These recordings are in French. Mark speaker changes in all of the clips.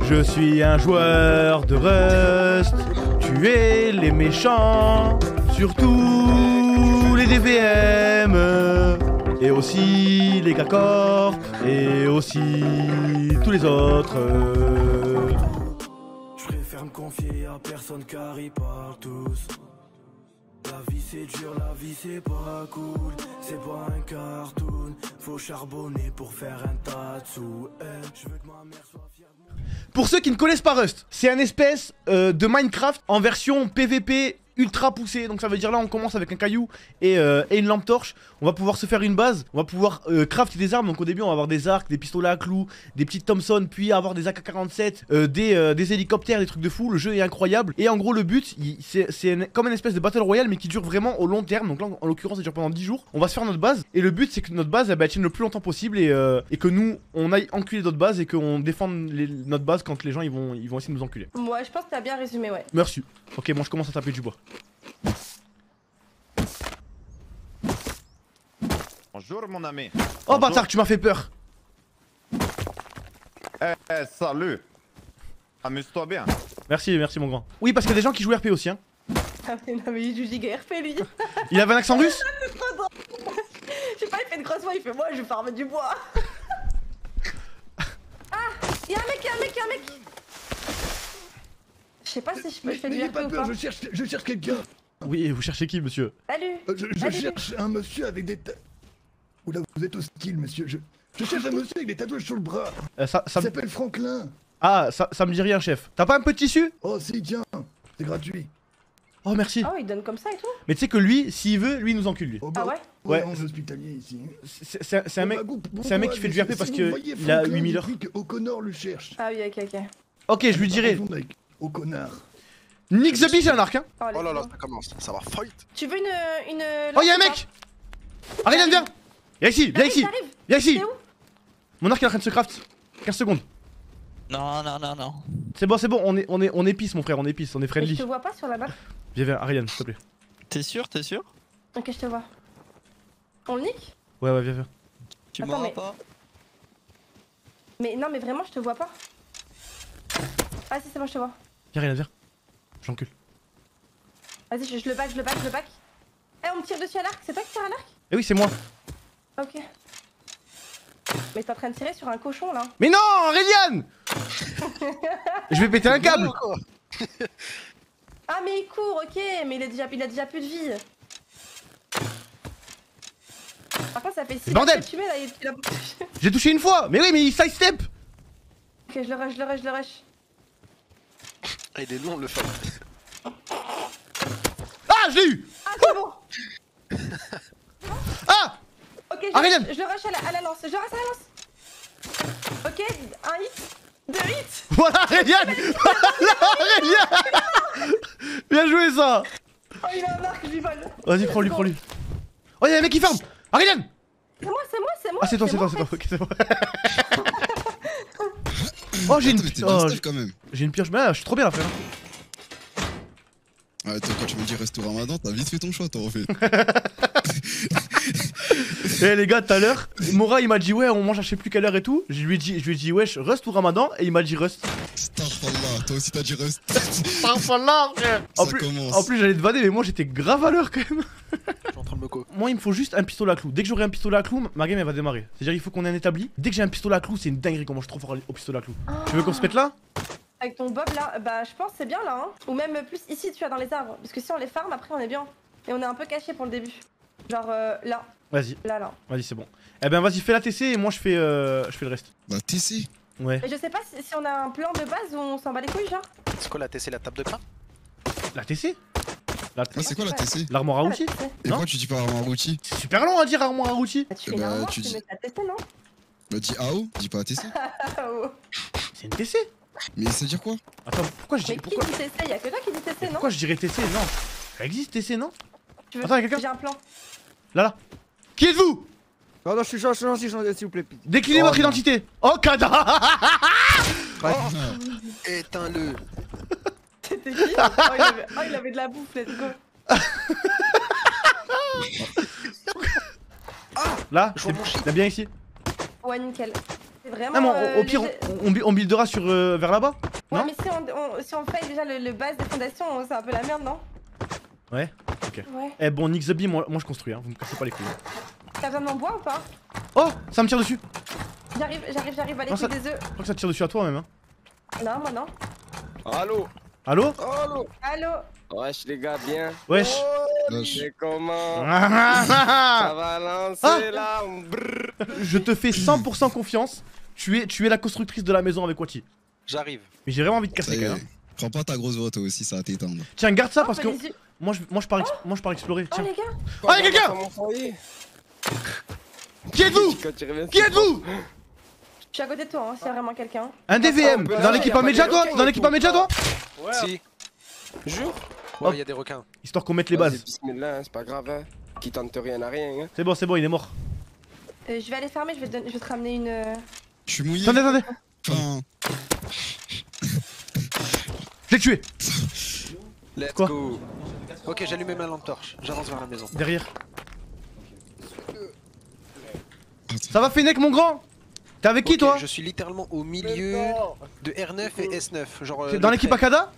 Speaker 1: Je suis un joueur de Rust. Tuer les méchants. Surtout les DVM. Et aussi les Gacorp. Et aussi tous les autres.
Speaker 2: Je préfère me confier à personne car ils parlent tous. La vie c'est dur, la vie c'est pas cool. C'est pas un cartoon. Faut charbonner pour faire un tas de sous. Je veux que ma mère soit fière de moi.
Speaker 1: Pour ceux qui ne connaissent pas Rust, c'est un espèce de Minecraft en version PVP ultra poussée. Donc ça veut dire là on commence avec un caillou et une lampe torche. On va pouvoir se faire une base, on va pouvoir crafter des armes. Donc au début on va avoir des arcs, des pistolets à clous, des petites Thompson, puis avoir des AK-47, des hélicoptères, des trucs de fou. Le jeu est incroyable. Et en gros le but c'est comme une espèce de Battle Royale mais qui dure vraiment au long terme. Donc là en l'occurrence ça dure pendant 10 jours. On va se faire notre base et le but c'est que notre base elle tienne le plus longtemps possible et que nous on aille enculer d'autres bases et qu'on défende notre base quand les gens ils vont essayer de nous enculer.
Speaker 3: Ouais, je pense que t'as bien résumé, ouais.
Speaker 1: Merci. Ok, bon je commence à taper du bois.
Speaker 4: Bonjour mon ami.
Speaker 1: Oh bâtard, tu m'as fait peur.
Speaker 4: Salut. Amuse-toi bien.
Speaker 1: Merci mon grand. Oui, parce qu'il y a des gens qui jouent RP aussi, hein.
Speaker 3: Ah mais non, mais il joue giga RP lui.
Speaker 1: Il avait un accent russe?
Speaker 3: C'est trop drôle. Je sais pas, il fait une grosse voix, il fait moi je vais farmer du bois. Ah, y'a un mec. Je sais pas si je fais du
Speaker 5: N'ayez
Speaker 3: RP
Speaker 5: pas
Speaker 3: ou
Speaker 5: peur,
Speaker 3: pas.
Speaker 5: je cherche quelqu'un.
Speaker 1: Oui, vous cherchez qui, monsieur?
Speaker 3: Salut.
Speaker 5: Je cherche un monsieur avec des Oula, vous êtes hostile, monsieur. Je cherche un monsieur avec des tatouages sur le bras. Il
Speaker 1: Ça
Speaker 5: s'appelle Franklin.
Speaker 1: Ah, ça me dit rien, chef. T'as pas un peu de tissu?
Speaker 5: Oh si, tiens, c'est gratuit.
Speaker 1: Oh, merci.
Speaker 3: Oh, il donne comme ça et tout.
Speaker 1: Mais tu sais que lui, s'il veut, lui il nous encule, lui.
Speaker 5: Oh,
Speaker 3: Ah ouais?
Speaker 1: Ouais.
Speaker 5: On est hospitalier ici.
Speaker 1: C'est un mec... c'est un mec qui fait du RP parce que il a 8000 heures.
Speaker 5: O'Connor le cherche.
Speaker 3: Ah oui, ok.
Speaker 1: Ok, je lui dirai.
Speaker 5: Au connard.
Speaker 1: Nick the Bee, j'ai un arc, hein.
Speaker 3: Oh,
Speaker 6: Oh là là,
Speaker 3: laisse-moi.
Speaker 6: ça commence, ça va fight.
Speaker 3: Tu veux une...
Speaker 1: Oh, y'a un mec. Ariane, viens. Viens ici, viens ici.
Speaker 3: J'arrive.
Speaker 1: Viens ici.
Speaker 3: T'es où?
Speaker 1: Mon arc est en train de se craft. 15 secondes.
Speaker 7: Non.
Speaker 1: C'est bon, on épice, mon frère, on épice, on est
Speaker 3: Mais
Speaker 1: friendly.
Speaker 3: je te vois pas sur la map.
Speaker 1: Viens, Ariane, s'il te plaît.
Speaker 7: T'es sûr?
Speaker 3: Ok, je te vois. On le nique?
Speaker 1: Ouais, viens.
Speaker 7: Tu
Speaker 3: Attends,
Speaker 7: m'auras
Speaker 3: mais-
Speaker 7: pas?
Speaker 3: Mais non, mais vraiment, je te vois pas. Ah si, c'est bon, je te vois.
Speaker 1: Viens, Ariane, viens. J'encule.
Speaker 3: Vas-y, je le back. Eh, on me tire dessus à l'arc, c'est toi qui tires à l'arc?
Speaker 1: Eh oui, c'est moi.
Speaker 3: Ok. Mais t'es en train de tirer sur un cochon là.
Speaker 1: Mais non, Aurélien. Je vais péter un câble.
Speaker 3: Ah mais il court, ok, mais il a déjà plus de vie. Par contre ça fait 6
Speaker 1: Bordel.
Speaker 3: que tu mets là, il a...
Speaker 1: J'ai touché une fois. Mais oui, mais il sidestep.
Speaker 3: Ok, je le rush.
Speaker 6: Ah, il est long le fight.
Speaker 1: Ah, je l'ai eu.
Speaker 3: Ah c'est bon.
Speaker 1: Ah.
Speaker 3: Ok,
Speaker 1: Aurélien.
Speaker 3: je le rush à la lance, Ok, un hit, 2 hits.
Speaker 1: Voilà, Aurélien. Voilà, Aurélien. Bien joué, ça.
Speaker 3: Oh il a un arc, je lui vole.
Speaker 1: Vas-y, prends-lui. Oh, y'a un mec qui ferme. Aurélien.
Speaker 3: C'est moi.
Speaker 1: Ah, c'est toi.
Speaker 3: en fait.
Speaker 1: Ok, c'est bon. Oh, j'ai une...
Speaker 8: Mais t'es bien
Speaker 1: oh,
Speaker 8: stuff quand même.
Speaker 1: j'ai une pioche. Mais là, je suis trop bien là, frère.
Speaker 8: Ouais, toi, quand tu me dis reste au ramadan, t'as vite fait ton choix, toi, en fait.
Speaker 1: Eh les gars, tout à l'heure, Mora il m'a dit ouais, on mange à je sais plus quelle heure et tout. Je lui ai dit wesh, Rust ou Ramadan. Et il m'a dit Rust.
Speaker 8: Starfallah, toi aussi t'as dit reste.
Speaker 1: Starfallah, frère. En
Speaker 8: Ça
Speaker 1: plus,
Speaker 8: commence.
Speaker 1: en plus j'allais te vanner, mais moi j'étais grave à l'heure quand même.
Speaker 6: Je suis en train de me co.
Speaker 1: Moi il me faut juste un pistolet à clous. Dès que j'aurai un pistolet à clous, ma game elle va démarrer. C'est-à-dire il faut qu'on ait un établi. Dès que j'ai un pistolet à clous, c'est une dinguerie comment je suis trop fort au pistolet à clous. Tu veux qu'on se pète là?
Speaker 3: Avec ton bob là, bah je pense que c'est bien là hein. Ou même plus ici tu as dans les arbres. Parce que si on les farm après on est bien. Et on est un peu caché pour le début. Genre là,
Speaker 1: Vas-y,
Speaker 3: là.
Speaker 1: vas-y, c'est bon. Eh ben vas-y, fais la TC et moi je fais le reste.
Speaker 8: Bah, TC.
Speaker 1: Ouais.
Speaker 3: Mais je sais pas si on a un plan de base où on s'en bat les couilles genre.
Speaker 6: C'est quoi la TC, la table de pain?
Speaker 1: La TC? La
Speaker 8: Ah, c'est quoi la TC?
Speaker 1: L'armoire à outils?
Speaker 3: Ah,
Speaker 8: Et
Speaker 1: Non.
Speaker 8: pourquoi tu dis pas armoire outil?
Speaker 1: C'est super long à dire armoire à outils.
Speaker 3: bah, tu
Speaker 8: Eh
Speaker 3: fais
Speaker 8: bah,
Speaker 3: l'armoire,
Speaker 8: tu
Speaker 3: tu
Speaker 8: dis-
Speaker 3: mets ta TC non?
Speaker 8: Bah, dis AO, dis pas TC.
Speaker 3: Ah, oh.
Speaker 1: C'est une TC.
Speaker 8: Mais ça veut dire quoi?
Speaker 1: Attends, pourquoi je
Speaker 3: Mais
Speaker 1: dis...
Speaker 3: qui dit TC? Y'a que toi qui dis TC non?
Speaker 1: Pourquoi je dirais TC? Non. Ça existe TC, non?
Speaker 3: Tu veux...
Speaker 1: Attends, y'a quelqu'un?
Speaker 3: J'ai un plan.
Speaker 1: Là. Qui êtes-vous?
Speaker 9: Non, je suis gentil, s'il vous plaît.
Speaker 1: Déclinez
Speaker 9: Oh,
Speaker 1: votre
Speaker 9: non.
Speaker 1: identité. Oh, Kada.
Speaker 6: Éteins-le.
Speaker 3: C'était qui? Oh il avait de la bouffe, let's go.
Speaker 1: Là,
Speaker 6: Je vois mon chien.
Speaker 1: t'as bien ici.
Speaker 3: Ouais nickel. Vraiment.
Speaker 1: Non, mais au pire, on buildera sur vers là-bas.
Speaker 3: Ouais,
Speaker 1: Non
Speaker 3: mais si on fait déjà le base des fondations, c'est un peu la merde, non?
Speaker 1: Ouais, ok.
Speaker 3: Ouais.
Speaker 1: Eh bon, Nick the Bee, moi je construis, hein. Vous me cassez pas les couilles.
Speaker 3: T'as besoin de mon bois ou pas?
Speaker 1: Oh, ça me tire dessus.
Speaker 3: J'arrive, allez,
Speaker 1: Non, ça-
Speaker 3: des œufs.
Speaker 1: Je crois que ça te tire dessus à toi même. Hein.
Speaker 3: Non, moi non.
Speaker 10: Allô?
Speaker 1: Allô?
Speaker 10: Allô?
Speaker 3: Allô?
Speaker 10: Wesh les gars, bien.
Speaker 1: Wesh.
Speaker 10: C'est comment?
Speaker 1: Ah,
Speaker 10: Ça va lancer là?
Speaker 1: Je te fais 100% confiance. Tu es la constructrice de la maison avec Wati.
Speaker 6: J'arrive.
Speaker 1: Mais j'ai vraiment envie de
Speaker 8: Ça
Speaker 1: casser
Speaker 8: y
Speaker 1: quand
Speaker 8: est.
Speaker 1: même.
Speaker 8: Prends pas ta grosse voix toi aussi, ça va t'éteindre.
Speaker 1: Tiens, garde ça
Speaker 3: Oh,
Speaker 1: parce que
Speaker 3: les yeux.
Speaker 1: moi je pars explorer.
Speaker 3: Oh,
Speaker 1: Tiens.
Speaker 3: les gars.
Speaker 1: Oh, y'a quelqu'un! Qui êtes-vous? Qui êtes-vous?
Speaker 3: Je suis à côté de toi, hein, s'il y a vraiment quelqu'un.
Speaker 1: Un DVM dans l'équipe Amédia toi? Dans l'équipe Amédia toi?
Speaker 6: Si.
Speaker 10: Jure?
Speaker 6: Ouais, il y a des requins.
Speaker 1: Histoire qu'on mette les bases.
Speaker 10: Bismillah, c'est pas grave, hein. Qui tente rien à rien, hein.
Speaker 1: C'est bon, il est mort.
Speaker 3: Je vais aller fermer, je vais te ramener une.
Speaker 8: Je suis mouillé.
Speaker 1: Attendez.
Speaker 8: Enfin,
Speaker 1: Je l'ai tué.
Speaker 6: Let's
Speaker 1: Quoi?
Speaker 6: go. Ok, j'allume ma lampe torche. J'avance vers la maison.
Speaker 1: Derrière. Ça va Fennec mon grand? T'es avec qui
Speaker 6: Ok,
Speaker 1: toi?
Speaker 6: Je suis littéralement au milieu de R9 et S9. Genre.
Speaker 1: T'es dans l'équipe Akada?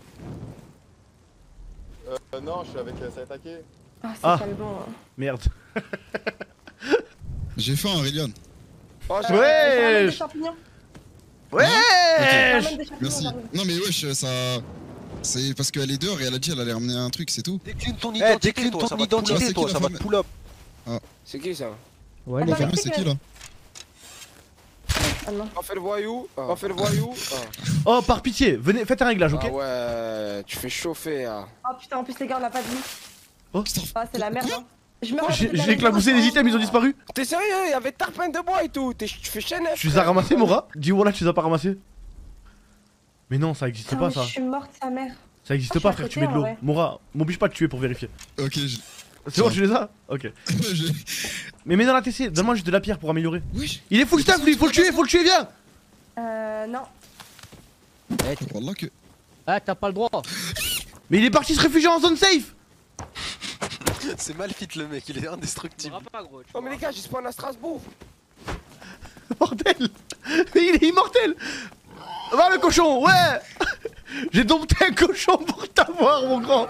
Speaker 11: Non, je suis avec Saitake.
Speaker 3: Ah, c'est
Speaker 1: Ah.
Speaker 3: pas le bon.
Speaker 1: Merde.
Speaker 8: j'ai faim Aurélien.
Speaker 10: Oh,
Speaker 3: Je ramène des
Speaker 1: Wesh.
Speaker 3: champignons. Je
Speaker 1: Wesh.
Speaker 3: ramène des champignons,
Speaker 8: Merci.
Speaker 3: j'arrive.
Speaker 8: Non mais wesh, ça... C'est parce qu'elle est dehors et elle a dit elle allait ramener un truc, c'est tout.
Speaker 6: Décline ton
Speaker 1: Eh,
Speaker 6: identité,
Speaker 1: décline
Speaker 6: toi,
Speaker 1: ton
Speaker 6: ça va te pull
Speaker 8: identité,
Speaker 6: up,
Speaker 8: toi, ça va te
Speaker 6: pull up.
Speaker 10: c'est qui ça?
Speaker 9: Ouais,
Speaker 3: Attends,
Speaker 9: les
Speaker 8: La
Speaker 9: gars.
Speaker 8: fameuse c'est qui là?
Speaker 3: Ah non.
Speaker 10: On fait le voyou? On fait le voyou?
Speaker 1: Oh par pitié, venez, faites un réglage, ok?
Speaker 10: Ah ouais, tu fais chauffer, hein.
Speaker 3: Oh putain, en plus, les gars, on a pas de vie.
Speaker 8: Putain,
Speaker 3: Ah, c'est la merde, hein. Je me
Speaker 1: J'ai éclaboussé les items, ils ont disparu.
Speaker 10: T'es sérieux? Il y avait tarpin de bois et tout. Tu fais chaîne.
Speaker 1: Tu les as ramassés Mora? Dis voilà, tu les as pas ramassés. Mais non, ça existe pas ça.
Speaker 3: Je suis morte, sa mère.
Speaker 1: Ça existe
Speaker 3: Ah,
Speaker 1: pas
Speaker 3: je suis à
Speaker 1: frère, tu
Speaker 3: côté,
Speaker 1: mets de l'eau.
Speaker 3: en vrai.
Speaker 1: Mora, m'oblige pas de tuer pour vérifier.
Speaker 8: Ok,
Speaker 1: C'est bon, tu les as? Ok.
Speaker 8: j'ai...
Speaker 1: Mais mets dans la TC, donne-moi juste de la pierre pour améliorer.
Speaker 8: Wesh,
Speaker 1: Il est full staff lui, faut le tuer, viens!
Speaker 3: Non.
Speaker 8: Wallah que...
Speaker 9: Ah, t'as pas le droit.
Speaker 1: Mais il est parti se réfugier en zone safe!
Speaker 6: C'est mal fit le mec, il est indestructible.
Speaker 10: Oh, mais les gars, j'ai spawn à Strasbourg.
Speaker 1: Mortel! Mais il est immortel! Va le cochon, ouais! J'ai dompté un cochon pour t'avoir mon grand!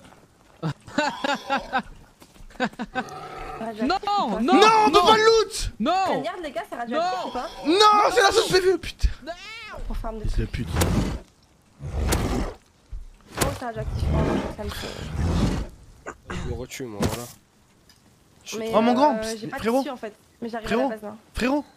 Speaker 9: Non, non,
Speaker 1: Non, on peut pas le loot!
Speaker 9: non.
Speaker 3: Regarde, les gars, c'est radioactif
Speaker 9: Non.
Speaker 3: ou pas?
Speaker 1: Non, c'est la zone PV, putain!
Speaker 3: Pour farm de.
Speaker 1: C'est de pute.
Speaker 3: Oh, c'est radioactif. Oh, non, ça me fait.
Speaker 10: Je me retue, moi, voilà.
Speaker 3: Mais,
Speaker 1: Oh, mon grand,
Speaker 3: j'ai pas de
Speaker 1: frérot.
Speaker 3: tissu en fait. Mais j'arrive à la
Speaker 1: Frérot.
Speaker 3: base là.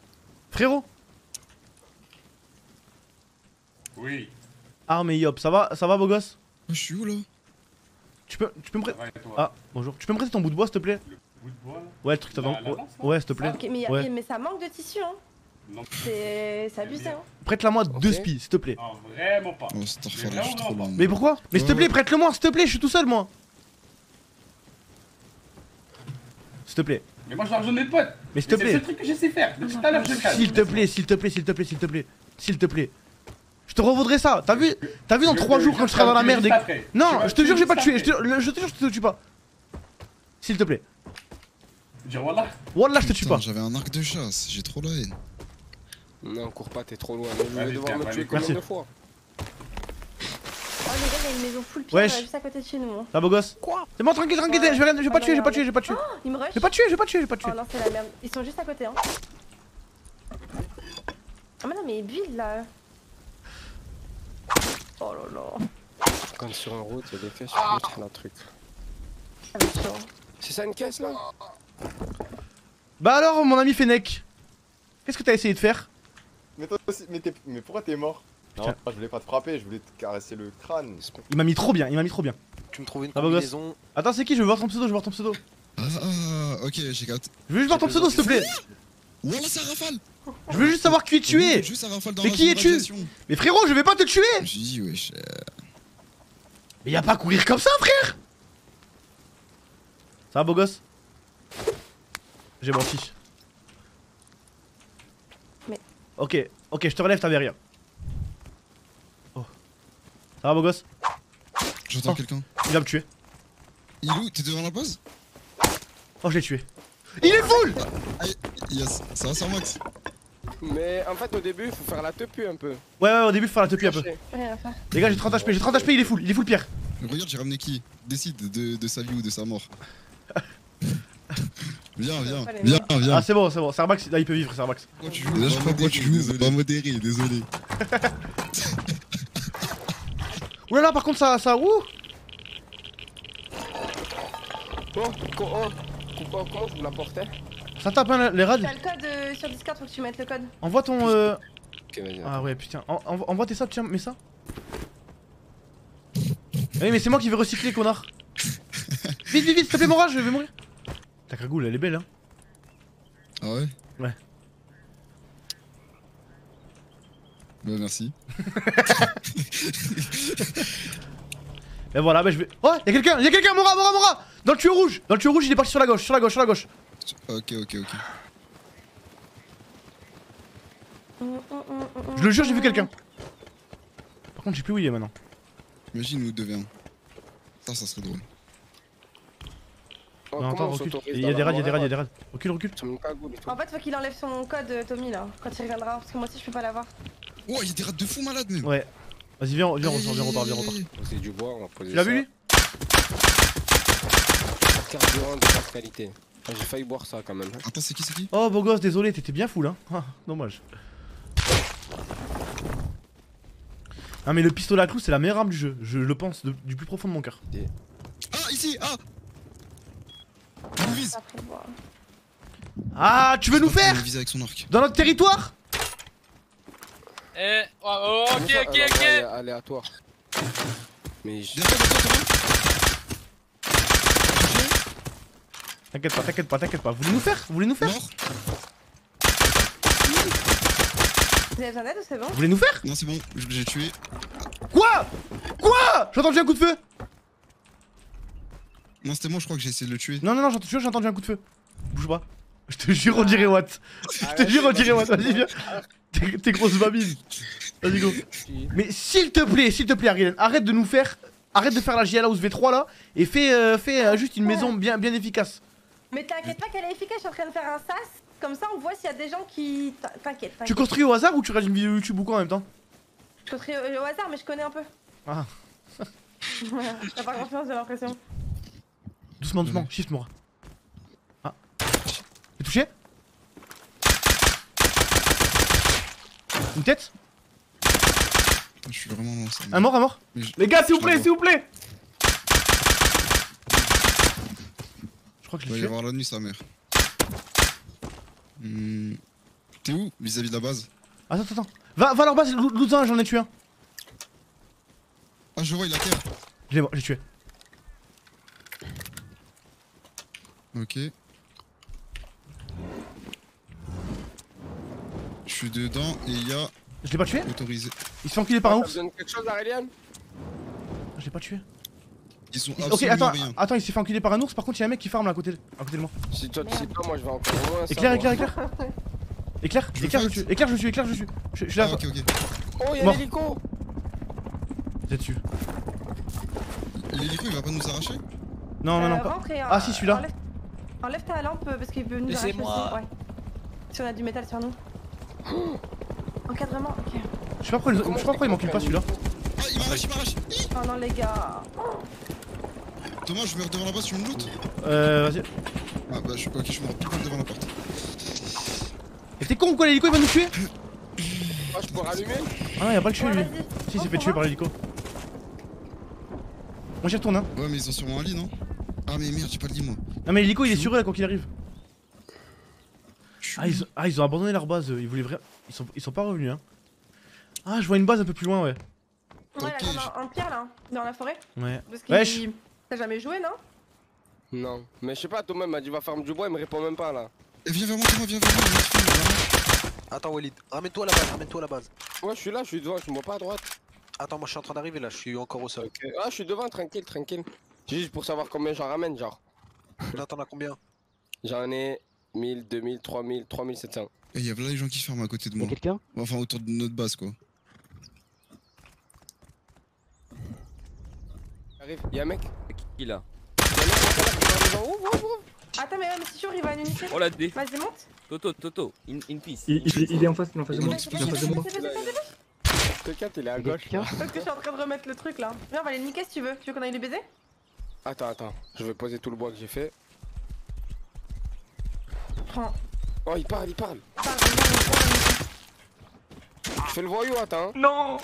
Speaker 1: Frérot!
Speaker 11: Oui.
Speaker 1: Arme et yop, ça va beau gosse?
Speaker 8: Je suis où là?
Speaker 1: Tu peux me prêter. Ah, bonjour. Tu peux me prêter ton bout de bois s'il te plaît?
Speaker 11: Bout de bois.
Speaker 1: Ouais, le truc que t'as dans. Ouais, s'il te plaît.
Speaker 3: Ok, mais,
Speaker 1: Ouais.
Speaker 3: mais ça manque de tissu hein.
Speaker 11: Non.
Speaker 3: C'est abusé hein.
Speaker 1: Prête-la-moi 2 spies, s'il te plaît.
Speaker 11: Non, vraiment pas.
Speaker 8: Oh, c'est je suis trop loin.
Speaker 1: Mais pourquoi? Mais s'il te plaît, prête-le-moi, s'il te plaît, je suis tout seul moi. S'il te plaît.
Speaker 11: Mais moi je dois rejoindre mes potes.
Speaker 1: Mais s'il te
Speaker 11: C'est le
Speaker 1: plaît.
Speaker 11: seul truc que je sais faire. Depuis tout à l'heure je casse.
Speaker 1: S'il te plaît, s'il te plaît, s'il te plaît, s'il te plaît, s'il te plaît. Je te revaudrai ça. T'as vu dans 3 jours quand tu seras dans la merde et... Non, je te jure, j'ai pas tué. Je te jure, je te tue pas. S'il te plaît.
Speaker 11: Dire voilà.
Speaker 1: Wallah, je te tue
Speaker 8: Putain,
Speaker 1: pas.
Speaker 8: j'avais un arc de chasse, j'ai trop la haine.
Speaker 10: Non, cours pas, t'es trop loin. Mais je vais
Speaker 11: Allez,
Speaker 10: devoir me
Speaker 11: allez,
Speaker 10: tuer combien
Speaker 1: merci.
Speaker 10: de fois?
Speaker 3: Oh les gars, il y a une maison full pierre
Speaker 1: Wesh.
Speaker 3: juste à côté de chez nous. Hein.
Speaker 1: Ça beau gosse?
Speaker 6: Quoi?
Speaker 1: C'est bon, tranquille,
Speaker 3: Ouais.
Speaker 1: je vais pas tuer, j'ai pas tué, j'ai pas tué.
Speaker 3: Il me rush.
Speaker 1: J'ai pas tué, j'ai pas tué.
Speaker 3: Oh non, c'est la merde. Ils sont juste à côté hein. Ah mais non, mais ils buildent là. Oh là là.
Speaker 10: Quand sur une route, il y a des caisses, je peux mettre un truc.
Speaker 3: Ça va être chaud.
Speaker 10: C'est ça une caisse là?
Speaker 1: Bah alors, mon ami Fennec, qu'est-ce que t'as essayé de faire?
Speaker 11: Mais toi aussi, mais pourquoi t'es mort? Non, je voulais pas te frapper, je voulais te caresser le crâne.
Speaker 1: Il m'a mis trop bien,
Speaker 6: Tu me trouves une
Speaker 1: Ça va, gosse?
Speaker 6: combinaison.
Speaker 1: Attends, c'est qui? Je veux voir ton pseudo,
Speaker 8: Ah, ok, j'ai capté.
Speaker 1: Je veux juste voir ton pseudo, s'il te plaît.
Speaker 8: Wallah, ça rafale.
Speaker 1: Je veux juste savoir qui tu es.
Speaker 8: Juste ça rafale dans
Speaker 1: Mais
Speaker 8: la
Speaker 1: qui
Speaker 8: zone
Speaker 1: es-tu?
Speaker 8: radiation.
Speaker 1: Mais frérot, je vais pas te tuer.
Speaker 8: Je me suis dit, wesh.
Speaker 1: Mais y'a pas à courir comme ça, frère. Ça va, beau gosse? J'ai menti.
Speaker 3: Mais-
Speaker 1: Ok, je te relève, t'avais rien. Oh. Ça va, beau gosse?
Speaker 8: J'entends
Speaker 1: Oh.
Speaker 8: quelqu'un.
Speaker 1: Il va me tuer.
Speaker 8: Il est où? T'es devant la base?
Speaker 1: Oh, je l'ai tué. Il est full.
Speaker 8: Yes, ça va sur Max.
Speaker 10: Mais en fait, au début, faut faire la tepu un peu.
Speaker 1: Ouais, au début, faut faire la tepi un peu.
Speaker 3: Rien à faire.
Speaker 1: Les gars, j'ai 30 HP, il est full Pierre.
Speaker 8: Regarde, j'ai ramené qui? Décide de sa vie ou de sa mort. Viens.
Speaker 1: Ah, c'est bon, Sarbax, là, il peut vivre, Sarbax.
Speaker 8: Là, je crois que tu joues pas modéré, désolé.
Speaker 1: Oulala, par contre, ça. Ouh!
Speaker 10: Comment vous la portez?
Speaker 1: Ça tape, hein, les raids.
Speaker 3: T'as le code sur Discord, faut que tu mettes le code.
Speaker 1: Envoie ton.
Speaker 10: Ok, vas-y.
Speaker 1: Ah ouais, putain. Envoie tes sables, tiens, mets ça. Oui, mais c'est moi qui vais recycler, connard. Vite, s'il te plaît, mon rage, je vais mourir. Ta cagoule, elle est belle, hein.
Speaker 8: Ah ouais?
Speaker 1: Ouais.
Speaker 8: Bah, merci.
Speaker 1: Et voilà, bah je vais. Oh, y'a quelqu'un, Mora! Dans le tuyau rouge, il est parti sur la gauche.
Speaker 8: Ok.
Speaker 1: Je le jure, j'ai vu quelqu'un. Par contre, j'ai plus où il est maintenant.
Speaker 8: Imagine nous devient. Ça serait drôle.
Speaker 1: Non, attends, recule. Il y a des raids. Recule.
Speaker 3: En fait, faut qu'il enlève son code, Tommy, là, quand il reviendra. Parce que moi aussi, je peux pas l'avoir.
Speaker 8: Oh, il y a des rats de fou malades, même.
Speaker 1: Ouais. Vas-y, viens, repars.
Speaker 10: C'est du bois, on va poser.
Speaker 1: Tu l'as vu lui?
Speaker 10: Carburant de basse qualité. Ah, j'ai failli boire ça quand même.
Speaker 8: Attends, c'est qui?
Speaker 1: Oh, beau gosse, désolé, t'étais bien full, hein. Ah, dommage. Non, mais le pistolet à clous, c'est la meilleure arme du jeu. Je le pense du plus profond de mon cœur.
Speaker 8: Ah, ici! Ah! Il nous vise!
Speaker 1: Ah, tu veux nous faire?
Speaker 8: Il nous vise avec son arc.
Speaker 1: Dans notre territoire?
Speaker 10: Ok. Aléatoire. Mais je...
Speaker 1: T'inquiète pas. Vous voulez nous faire?
Speaker 8: Mort?
Speaker 3: Vous avez besoin d'aide ou c'est bon?
Speaker 1: Vous voulez nous faire?
Speaker 8: Non, c'est bon, j'ai tué.
Speaker 1: Quoi? J'ai entendu un coup de feu.
Speaker 8: Non, c'était moi, je crois que j'ai essayé de le tuer.
Speaker 1: Non, j'ai entendu un coup de feu. Bouge pas. Je te jure, on dirait Watt. Vas-y, viens. T'es grosse babine. Vas-y, go. Mais s'il te plaît, Ariel, arrête de faire la JLA ou V3 là et fais juste une maison bien efficace.
Speaker 3: Mais t'inquiète pas qu'elle est efficace, je suis en train de faire un sas. Comme ça, on voit s'il y a des gens qui. T'inquiète.
Speaker 1: Tu construis au hasard ou tu regardes une vidéo YouTube ou quoi en même temps?
Speaker 3: Je construis au hasard, mais je connais un peu.
Speaker 1: Ah.
Speaker 3: T'as pas confiance, j'ai l'impression.
Speaker 1: Doucement, shift moi. Ah. T'es touché? Une tête?
Speaker 8: Je suis vraiment lancé.
Speaker 1: Un mort. Les gars, s'il vous plaît. Je crois que je
Speaker 8: Il va
Speaker 1: l'ai
Speaker 8: y
Speaker 1: tué.
Speaker 8: avoir la nuit, sa mère. T'es où vis-à-vis de la base?
Speaker 1: Attends. Va à leur base, loot un, j'en ai tué un.
Speaker 8: Ah, je vois, il a terre.
Speaker 1: J'ai tué.
Speaker 8: Ok. Je suis dedans et il y a
Speaker 1: Je l'ai pas tué?
Speaker 8: autorisé.
Speaker 1: Il se fait enculer par un
Speaker 10: Ça
Speaker 1: ours.
Speaker 10: te donne quelque chose, Aurélien?
Speaker 1: Je l'ai pas tué.
Speaker 8: Ils sont
Speaker 1: Ok,
Speaker 8: absolument rien.
Speaker 1: attends, il s'est fait enculer par un ours. Par contre, il y a un mec qui farme là à côté de moi.
Speaker 10: Si toi tu sais pas, moi je vais encore loin.
Speaker 1: Éclair. Éclair, je tue. Je suis là.
Speaker 8: Ah, ok.
Speaker 10: Oh, y'a
Speaker 1: Mort.
Speaker 10: l'hélico!
Speaker 1: T'es dessus.
Speaker 8: L'hélico, il va pas nous arracher?
Speaker 1: Non, pas.
Speaker 3: Rentre et,
Speaker 1: Ah, si, celui-là.
Speaker 3: Enlève ta lampe parce qu'il peut nous arracher aussi.
Speaker 7: Laissez-moi.
Speaker 3: Ouais. Si on a du métal sur nous. Encadrement, ok.
Speaker 1: Je sais pas pourquoi il m'encule pas celui-là.
Speaker 8: Ah, il m'arrache.
Speaker 3: Oh non, les gars.
Speaker 8: Thomas, je meurs devant la base, tu me lootes?
Speaker 1: Vas-y.
Speaker 8: Ah, bah, je meurs tout comme devant la porte.
Speaker 1: Et t'es con ou quoi, l'hélico il va nous tuer?
Speaker 10: Ah, je peux rallumer?
Speaker 1: Ah non, y'a pas le tuer lui.
Speaker 3: vas-y.
Speaker 1: Si, il s'est fait tuer par l'hélico. Moi j'y retourne, hein.
Speaker 8: Ouais, mais ils ont sûrement un lit, non? Ah, mais merde, j'ai pas le lit, moi.
Speaker 1: Non, mais l'hélico il est sur eux là quand il arrive. Ils ont abandonné leur base. Ils voulaient vraiment. Ils sont pas revenus, hein. Ah, je vois une base un peu plus loin, ouais.
Speaker 3: Ouais, la grande en pierre là, dans la forêt.
Speaker 1: Ouais.
Speaker 3: Parce
Speaker 1: Wesh.
Speaker 3: qu'il. T'as jamais joué, non?
Speaker 10: Non. Mais je sais pas, Thomas m'a dit va farm du bois, il me répond même pas là.
Speaker 8: Eh, viens vers moi, Thomas, viens vers moi.
Speaker 6: Attends, Walid, ramène-toi à la base.
Speaker 10: Ouais, je suis là, je suis devant, je me vois pas à droite.
Speaker 6: Attends, moi je suis en train d'arriver là, je suis encore au sol.
Speaker 10: Ok. Ah, je suis devant, tranquille. C'est juste pour savoir combien j'en ramène, genre.
Speaker 6: Là, t'en as combien?
Speaker 10: J'en ai 1000, 2000, 3000, 3700.
Speaker 8: Eh, y'a là les gens qui ferment à côté de moi.
Speaker 9: quelqu'un?
Speaker 8: Enfin, autour de notre base, quoi.
Speaker 10: Arrive, y'a un mec.
Speaker 7: Qui là?
Speaker 10: Y'a un mec qui va devant. Ouvre.
Speaker 3: Attends, mais si sûr, il va à une unité.
Speaker 12: Oh la D.
Speaker 3: Vas-y, monte.
Speaker 12: Toto, in peace.
Speaker 5: Il est en face de moi.
Speaker 10: Quelqu'un, il est à gauche.
Speaker 3: Parce que je suis en train de remettre le truc là. Viens, on va les niquer si tu veux. Tu veux qu'on aille les baiser?
Speaker 10: Attends, je vais poser tout le bois que j'ai fait.
Speaker 3: Prends.
Speaker 10: Oh, il parle. Fais le voyou, attends.
Speaker 1: Non.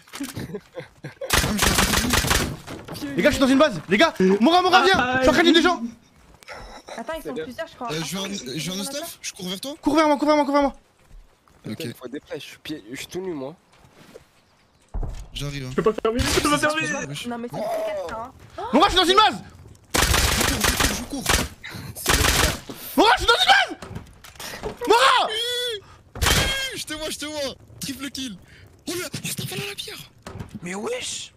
Speaker 1: Les gars, je suis dans une base. Les gars, Mora, viens. Je suis en train de tuer des gens.
Speaker 3: Attends, ils sont plusieurs, je crois.
Speaker 8: Je viens de stuff, je cours vers toi.
Speaker 1: Cours vers moi.
Speaker 8: Ok,
Speaker 10: Il faut des flèches, je suis tout nu, moi.
Speaker 8: j'arrive.
Speaker 5: Je peux pas faire vite.
Speaker 3: Non, mais c'est efficace ça.
Speaker 1: Mora, je suis dans une base.
Speaker 8: Je cours.
Speaker 1: Mora, je suis dans une base. Mora.
Speaker 8: Je te vois. Triple kill. Oh là, il se tape à la pierre.
Speaker 6: Mais wesh.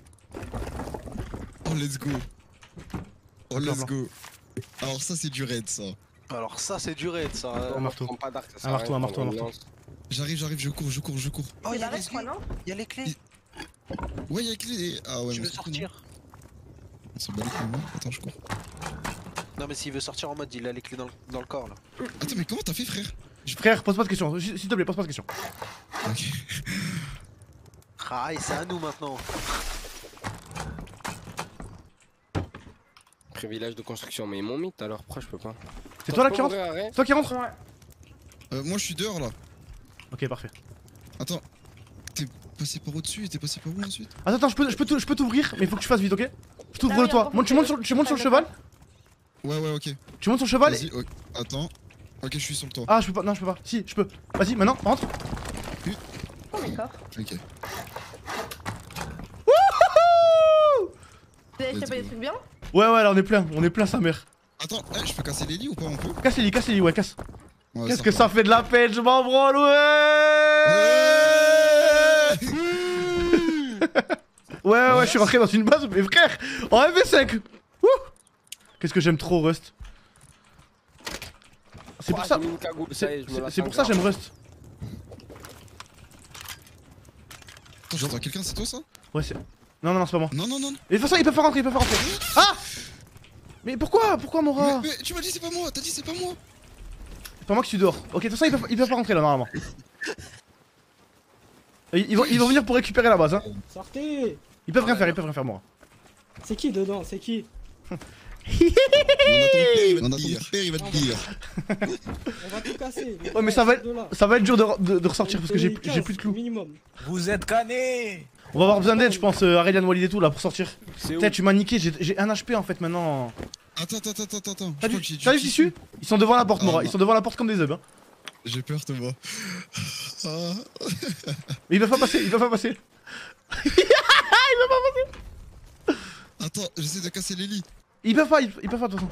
Speaker 8: Oh, let's go. Alors ça c'est du raid ça.
Speaker 6: Alors ça c'est du raid ça.
Speaker 1: Un marteau.
Speaker 10: Prends pas d'arc, ça sert
Speaker 1: Un
Speaker 10: à
Speaker 1: marteau,
Speaker 10: rien,
Speaker 1: un marteau,
Speaker 10: on
Speaker 1: un marteau.
Speaker 10: lance.
Speaker 8: J'arrive, je cours.
Speaker 6: Oh
Speaker 3: C'est
Speaker 6: y'a
Speaker 3: la
Speaker 6: les
Speaker 3: reste, quoi,
Speaker 6: clés.
Speaker 3: non?
Speaker 6: Y'a les clés.
Speaker 8: Ouais, y'a clé. Ah ouais,
Speaker 6: Je
Speaker 8: mais
Speaker 6: veux sortir.
Speaker 8: on s'en bat les couilles, non? Attends, je cours.
Speaker 6: Non mais s'il veut sortir en mode il a les clés dans le corps là.
Speaker 8: Attends, mais comment t'as fait, frère?
Speaker 1: Frère, pose pas de questions. S'il te plaît, pose pas de questions.
Speaker 8: Ok.
Speaker 6: Ah et c'est à nous maintenant.
Speaker 10: Privilège de construction, mais ils m'ont mis tout à l'heure, pourquoi je peux pas?
Speaker 1: C'est toi là qui rentre? C'est toi qui rentre?
Speaker 3: Ouais.
Speaker 8: Moi je suis dehors là.
Speaker 1: Ok, parfait.
Speaker 8: Attends. T'es passé par au-dessus et t'es passé par où ensuite?
Speaker 1: Attends, je peux t'ouvrir, mais il faut que tu fasses vite, ok? Je t'ouvre
Speaker 3: Ah oui,
Speaker 1: toi.
Speaker 3: on
Speaker 1: Tu montes sur le cheval.
Speaker 8: Ouais, ok.
Speaker 1: Tu montes sur le cheval.
Speaker 8: Vas-y, ok. Attends. Ok, je suis sur le toit.
Speaker 1: Ah, je peux pas. Non, je peux pas. Si, je peux. Vas-y, maintenant, rentre.
Speaker 3: Oh, d'accord.
Speaker 8: Ok.
Speaker 3: T'as acheté pas des trucs bien?
Speaker 1: Ouais, là, on est plein sa mère.
Speaker 8: Attends, je peux casser les lits ou pas? On peut?
Speaker 1: Casse les lits, ouais, casse.
Speaker 8: Ouais,
Speaker 1: Qu'est-ce que ça fait de la peine, je m'en branle, ouais, je suis rentré dans une base, mais frère, en MV5. Wouh. Qu'est-ce que j'aime trop Rust. C'est pour ça. C'est pour ça que j'aime Rust.
Speaker 8: Attends, j'entends quelqu'un, c'est toi ça?
Speaker 1: Ouais, c'est. Non, c'est pas moi.
Speaker 8: Non.
Speaker 1: Et de toute façon, ils peuvent pas rentrer, Ah. Mais pourquoi Mora?
Speaker 8: Mais tu m'as dit c'est pas moi, t'as dit c'est pas moi.
Speaker 1: C'est pas moi que je suis dehors. Ok, de toute façon, ils peuvent pas rentrer là, normalement. Ils vont venir pour récupérer la base, hein.
Speaker 9: Sortez.
Speaker 1: Ils peuvent rien faire, Mora.
Speaker 9: C'est qui dedans? C'est qui?
Speaker 8: On a ton père, il va te dire.
Speaker 9: On va tout casser.
Speaker 1: Ouais, mais ça va être dur de ressortir parce que j'ai plus de clous.
Speaker 9: Minimum.
Speaker 12: Vous êtes canés.
Speaker 1: On va avoir besoin d'aide, je pense, Aurelian Walid et tout là pour sortir. Peut-être tu m'as niqué, j'ai un HP en fait maintenant.
Speaker 8: Attends.
Speaker 1: T'as vu tissu? Ils sont devant la porte, Mora. Ils sont devant la porte comme des œufs. Hein.
Speaker 8: J'ai peur, Thomas.
Speaker 1: Mais ils peuvent pas passer.
Speaker 8: Attends, j'essaie de casser les lits.
Speaker 1: Ils peuvent pas de toute façon.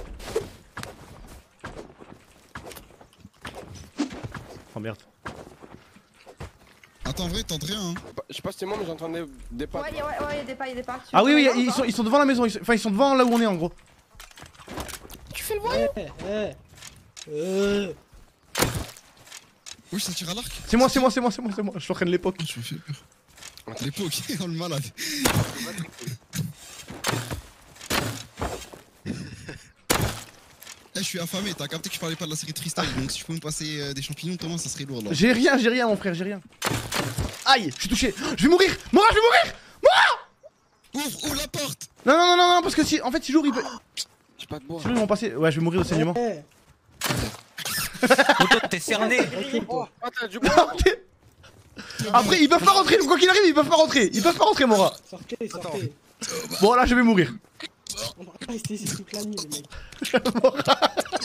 Speaker 1: Oh merde.
Speaker 8: Attends, en vrai, tente rien. Hein.
Speaker 10: Je sais pas si c'est moi, mais j'entends des pas.
Speaker 3: Ouais, y'a des pas.
Speaker 1: Ah oui, ils sont devant la maison. Enfin, ils sont devant là où on est en gros.
Speaker 10: Tu fais le voyou?
Speaker 8: Oui, ça tire à l'arc.
Speaker 1: C'est moi. Je suis en train de l'époque.
Speaker 8: Je me fais peur. L'époque, oh le malade. Je suis affamé, t'as capté que je parlais pas de la série Tristan, donc si je peux me passer des champignons, Thomas, ça serait lourd là.
Speaker 1: J'ai rien, mon frère, j'ai rien. Aïe, je suis touché. Je vais mourir. Mora, je vais mourir.
Speaker 8: Ouvre la porte.
Speaker 1: Non, parce que si j'ouvre, il peut.
Speaker 10: J'ai pas de bois.
Speaker 1: Sinon, ils vont passer. Ouais, je vais mourir de saignement.
Speaker 12: T'es cerné.
Speaker 10: Attends, du bois.
Speaker 1: Après, ils peuvent pas rentrer, quoi qu'il arrive, ils peuvent pas rentrer, Mora.
Speaker 9: Sortez.
Speaker 1: Bon, là, je vais mourir.
Speaker 9: On va pas rester ici toute la nuit, les mecs.
Speaker 8: Thomas.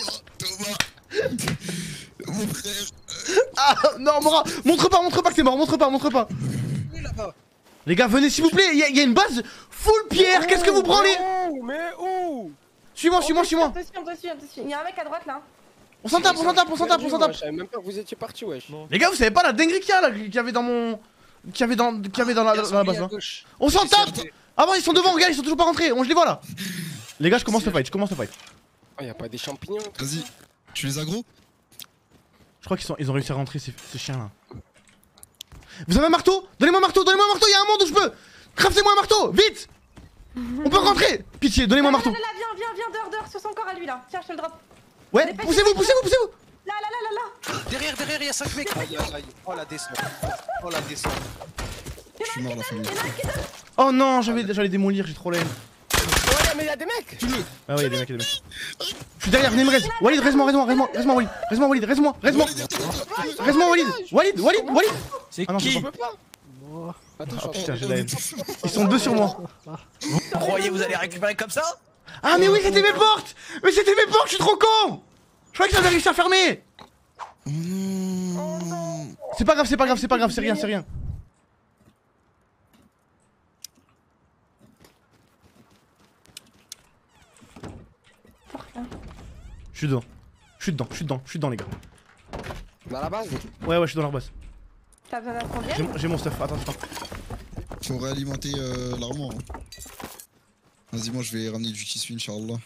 Speaker 8: Mon frère.
Speaker 1: Ah non, Mora, montre pas que t'es mort, montre pas. Les gars, venez s'il vous plaît, il y a une base full pierre, qu'est-ce que vous branlez?
Speaker 10: Mais où?
Speaker 1: Suis-moi.
Speaker 3: On te suit. Il y a un mec à droite là.
Speaker 1: On s'en tape.
Speaker 10: Je savais même pas que vous étiez parti, wesh.
Speaker 1: Les gars, vous savez pas la dinguerie qu'il y avait dans mon. Qu'il y avait dans la base là. On s'en tape. Ah bon, ils sont devant, regarde, ils sont toujours pas rentrés, je les vois là. Les gars, je commence le fight.
Speaker 10: Oh, y'a pas des champignons?
Speaker 8: Vas-y, tu les aggro?
Speaker 1: Je crois qu'ils ont réussi à rentrer ces chiens là. Vous avez un marteau? Donnez-moi un marteau, il y a un monde où je peux. Craftez-moi un marteau, vite. On peut rentrer. Pitié, donnez-moi un marteau.
Speaker 3: Là, viens, dehors, sur son corps à lui là. Tiens, je te le drop.
Speaker 1: Ouais, poussez-vous, poussez-vous, poussez-vous.
Speaker 3: Là, là, là, là, là.
Speaker 6: Derrière, il y a 5 mecs. Aïe, aïe, aïe. Oh la descente. Oh la descente.
Speaker 8: Je suis mort la famille.
Speaker 1: Oh non, j'allais démolir, j'ai trop la haine.
Speaker 10: Ouais, mais y'a des mecs.
Speaker 1: Ah ouais, y'a des mecs, y'a des mecs. Je suis derrière, venez me raise. Walid, raise-moi, Walid. Raise-moi, Walid, raise-moi. Raise-moi, Walid. Walid.
Speaker 12: C'est
Speaker 1: Ah non,
Speaker 12: qui?
Speaker 1: je peux pas. Ah putain, j'ai la haine. Ils sont 2 sur moi.
Speaker 12: Vous croyez vous allez récupérer comme ça?
Speaker 1: Ah mais oui, c'était mes portes. Mais c'était mes portes, je suis trop con. Je croyais que j'avais réussi à fermer.
Speaker 8: Oh non.
Speaker 1: C'est pas grave, c'est rien. Je suis dedans les gars.
Speaker 10: Dans la base?
Speaker 1: Ouais, je suis dans leur base.
Speaker 3: T'as besoin d'un combien?
Speaker 1: J'ai mon stuff, attends.
Speaker 8: Faut réalimenter l'armoire. Hein. Vas-y, moi je vais ramener du tissu, Inch'Allah.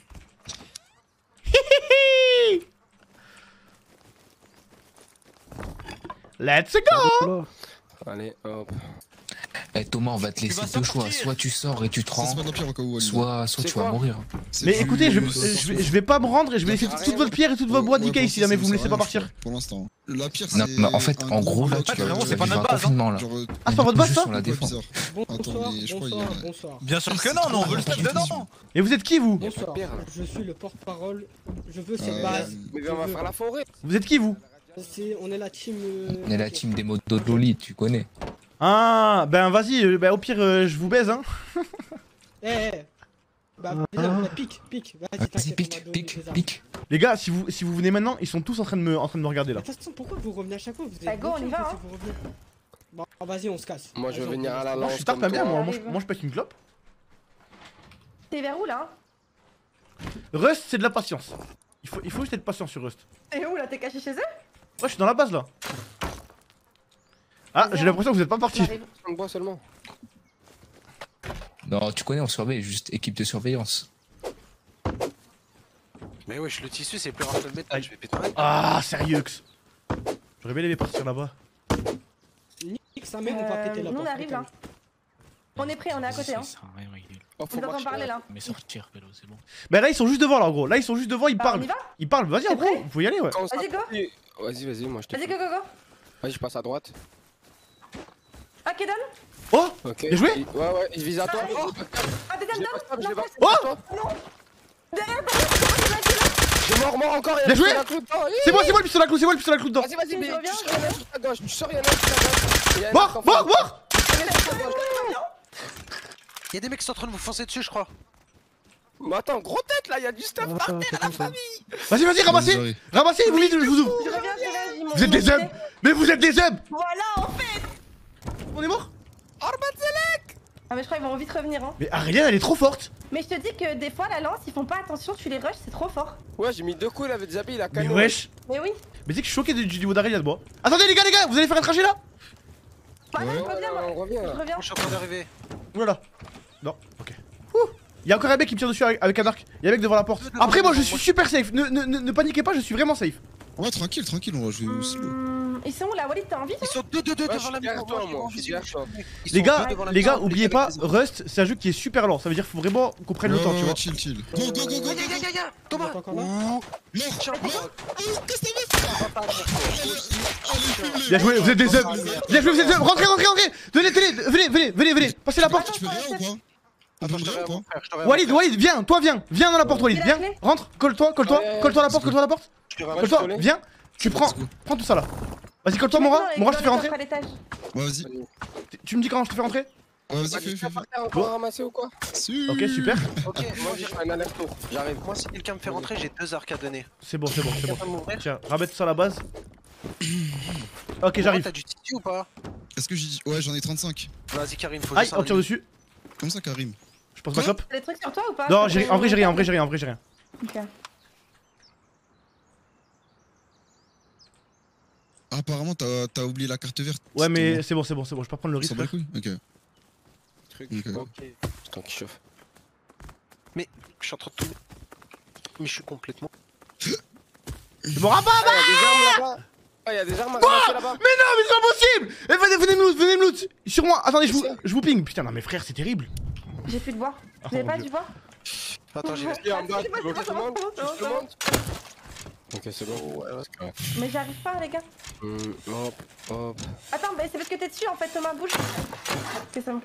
Speaker 1: Let's go.
Speaker 10: Allez, hop.
Speaker 13: Eh Thomas, on va te laisser deux choix. Soit tu sors et tu te rends, soit tu vas mourir.
Speaker 1: Mais écoutez, je vais pas me rendre et je vais laisser toute votre pierre et toute votre boîte niquer ici là, mais vous me laissez pas partir.
Speaker 8: Pour l'instant. La pierre, c'est.
Speaker 13: Non, mais en fait, en gros, là, tu vas vivre un confinement là.
Speaker 1: Ah, c'est pas votre base ça?
Speaker 9: Bonsoir, bonsoir.
Speaker 12: Bien sûr que non, on veut le stuff dedans.
Speaker 1: Et vous êtes qui vous?
Speaker 9: Bonsoir, je suis le porte-parole. Je veux cette base.
Speaker 10: Mais on va faire la forêt.
Speaker 1: Vous êtes qui vous?
Speaker 9: On est la team.
Speaker 13: On est la team des motos de Loli, tu connais.
Speaker 1: Ah, ben vas-y, au pire, je vous baise hein.
Speaker 9: Bah, pique.
Speaker 13: Vas-y, pique.
Speaker 1: Les gars, si vous venez maintenant, ils sont tous en train de me regarder là.
Speaker 9: De toute façon, pourquoi vous revenez à chaque fois? Vous
Speaker 3: êtes go, on y va hein.
Speaker 9: Bon, vas-y, on se casse.
Speaker 10: Moi je vais venir à la lance.
Speaker 1: Je suis tard pas bien, moi je pète une clope.
Speaker 3: T'es vers où là?
Speaker 1: Rust, c'est de la patience. Il faut juste être patient sur Rust.
Speaker 3: T'es où là? T'es caché chez eux?
Speaker 1: Ouais, je suis dans la base là. Ah, j'ai l'impression que vous êtes pas parti.
Speaker 10: On boit seulement.
Speaker 13: Non, tu connais, on surveille, juste équipe de surveillance.
Speaker 6: Mais wesh, le tissu c'est plus rare que le métal, je vais péter un.
Speaker 1: Ah, sérieux. J'aurais bien aimé partir là-bas.
Speaker 9: Nique sa mère, on va péter la porte.
Speaker 3: Nous on arrive là. On est prêt, on est à côté hein.
Speaker 10: Oh,
Speaker 3: On doit en parler là.
Speaker 12: Mais sortir, Pélo, c'est bon.
Speaker 1: Bah là, ils sont juste devant là, en gros. Là, ils sont juste devant, ils parlent.
Speaker 3: On y va?
Speaker 1: Ils parlent, vas-y, en gros, vous pouvez y aller, ouais.
Speaker 3: Vas-y, go.
Speaker 10: Vas-y, moi je te.
Speaker 3: Vas-y, go.
Speaker 10: Vas-y, je passe à droite.
Speaker 3: Ah, Kedan?
Speaker 1: Oh!
Speaker 10: Ok.
Speaker 1: Bien joué?
Speaker 10: Ouais, il vise à toi.
Speaker 3: Ah, deuxième down?
Speaker 10: Je l'ai pas.
Speaker 1: Oh!
Speaker 3: Non! Derrière,
Speaker 10: J'ai mort encore.
Speaker 1: Bien joué! C'est moi le pistolet à clou, dedans.
Speaker 10: Vas-y, mais tu sors, y'en a sur ta gauche. Tu sors, y'en a sur ta gauche.
Speaker 1: Mort!
Speaker 6: Y'a des mecs qui sont en train de vous foncer dessus, je crois.
Speaker 10: Mais attends, gros tête là, y'a du stuff par terre à la famille.
Speaker 1: Vas-y, ramassez! Ramassez, vous vite, je vous ouvre.
Speaker 3: Je reviens.
Speaker 1: Vous êtes des hubs! Mais vous êtes des hubs!
Speaker 3: Voilà, en fait!
Speaker 1: On est mort?
Speaker 3: Ah, mais je crois qu'ils vont vite revenir hein.
Speaker 1: Mais Aurélien, elle est trop forte!
Speaker 3: Mais je te dis que des fois, la lance, ils font pas attention, tu les rushes, c'est trop fort.
Speaker 10: Ouais, j'ai mis 2 coups, il avait déjà il a
Speaker 1: Mais
Speaker 10: canon.
Speaker 1: wesh!
Speaker 3: Mais oui.
Speaker 1: Mais tu sais que je suis choqué du niveau d'Aurélien de moi. Attendez, les gars, vous allez faire un trajet là?
Speaker 3: Bah, non,
Speaker 10: On revient là.
Speaker 3: je reviens.
Speaker 6: Je suis en train d'arriver.
Speaker 1: Oulala. Non, ok. Y'a encore un mec qui me tire dessus avec un arc. Y'a un mec devant la porte. Après, moi je suis super safe. Ne paniquez pas, je suis vraiment safe.
Speaker 8: Ouais, tranquille, on va jouer au slow.
Speaker 3: Ils sont où là, Walid, t'as envie?
Speaker 6: Ils sont deux devant la maison.
Speaker 1: Les gars, oubliez pas, Rust, c'est un jeu qui est super lent. Ça veut dire qu'il faut vraiment qu'on prenne le temps, tu vois.
Speaker 8: Chill. Go.
Speaker 6: Thomas.
Speaker 1: Bien joué, vous êtes des hubs. Bien joué, vous êtes des hubs. Rentrez. Venez. Passez la porte.
Speaker 8: Tu fais rien ou quoi? Ah, pas rien ou quoi?
Speaker 1: Walid, viens dans la porte, Walid, viens. Rentre, colle-toi à la porte. Colle-toi, viens. Tu prends tout ça là. Vas-y, colle-toi, Mora, je te fais rentrer.
Speaker 8: Ouais, vas-y.
Speaker 1: Tu me dis quand je te fais rentrer?
Speaker 8: Ouais, vas-y, fais.
Speaker 10: Encore ramasser ou quoi?
Speaker 1: Ok, super.
Speaker 6: Ok, moi je fais un aller-retour. J'arrive. Moi, si quelqu'un me fait rentrer, j'ai 2 arcs à donner.
Speaker 1: C'est bon. Tiens, ramène ça à la base. Ok, j'arrive.
Speaker 6: T'as du tissu ou pas?
Speaker 8: Est-ce que j'ai dit. Ouais, j'en ai 35.
Speaker 6: Vas-y, Karim, faut
Speaker 1: Aïe,
Speaker 6: juste
Speaker 1: on tire dessus.
Speaker 8: Comme ça, Karim.
Speaker 1: Je pense ma clope.
Speaker 3: T'as des trucs sur toi ou pas?
Speaker 1: Non, en vrai, j'ai rien.
Speaker 3: Ok.
Speaker 8: Apparemment, t'as oublié la carte verte.
Speaker 1: Ouais, mais c'est bon, je vais pas prendre le risque.
Speaker 8: Ok.
Speaker 10: Ok. Putain, qui chauffe.
Speaker 6: Mais je suis en train de tourner. Mais je suis complètement.
Speaker 1: Je m'en rappelle.
Speaker 10: Ah, y'a des armes à ramasser là-bas.
Speaker 1: Mais non, mais c'est impossible. Eh, venez me loot. Sur moi, attendez, je vous ping. Putain, non, mais frère, c'est terrible.
Speaker 3: J'ai plus de bois. Vous avez pas du bois?
Speaker 6: Attends, j'y vais.
Speaker 10: En bas, tu bloques tout le monde. Ok, c'est bon. Ouais, ouais.
Speaker 3: Mais j'arrive pas, les gars.
Speaker 10: Hop, hop.
Speaker 3: Attends, mais c'est parce que t'es dessus en fait, Thomas, bouge. Ok, c'est bon.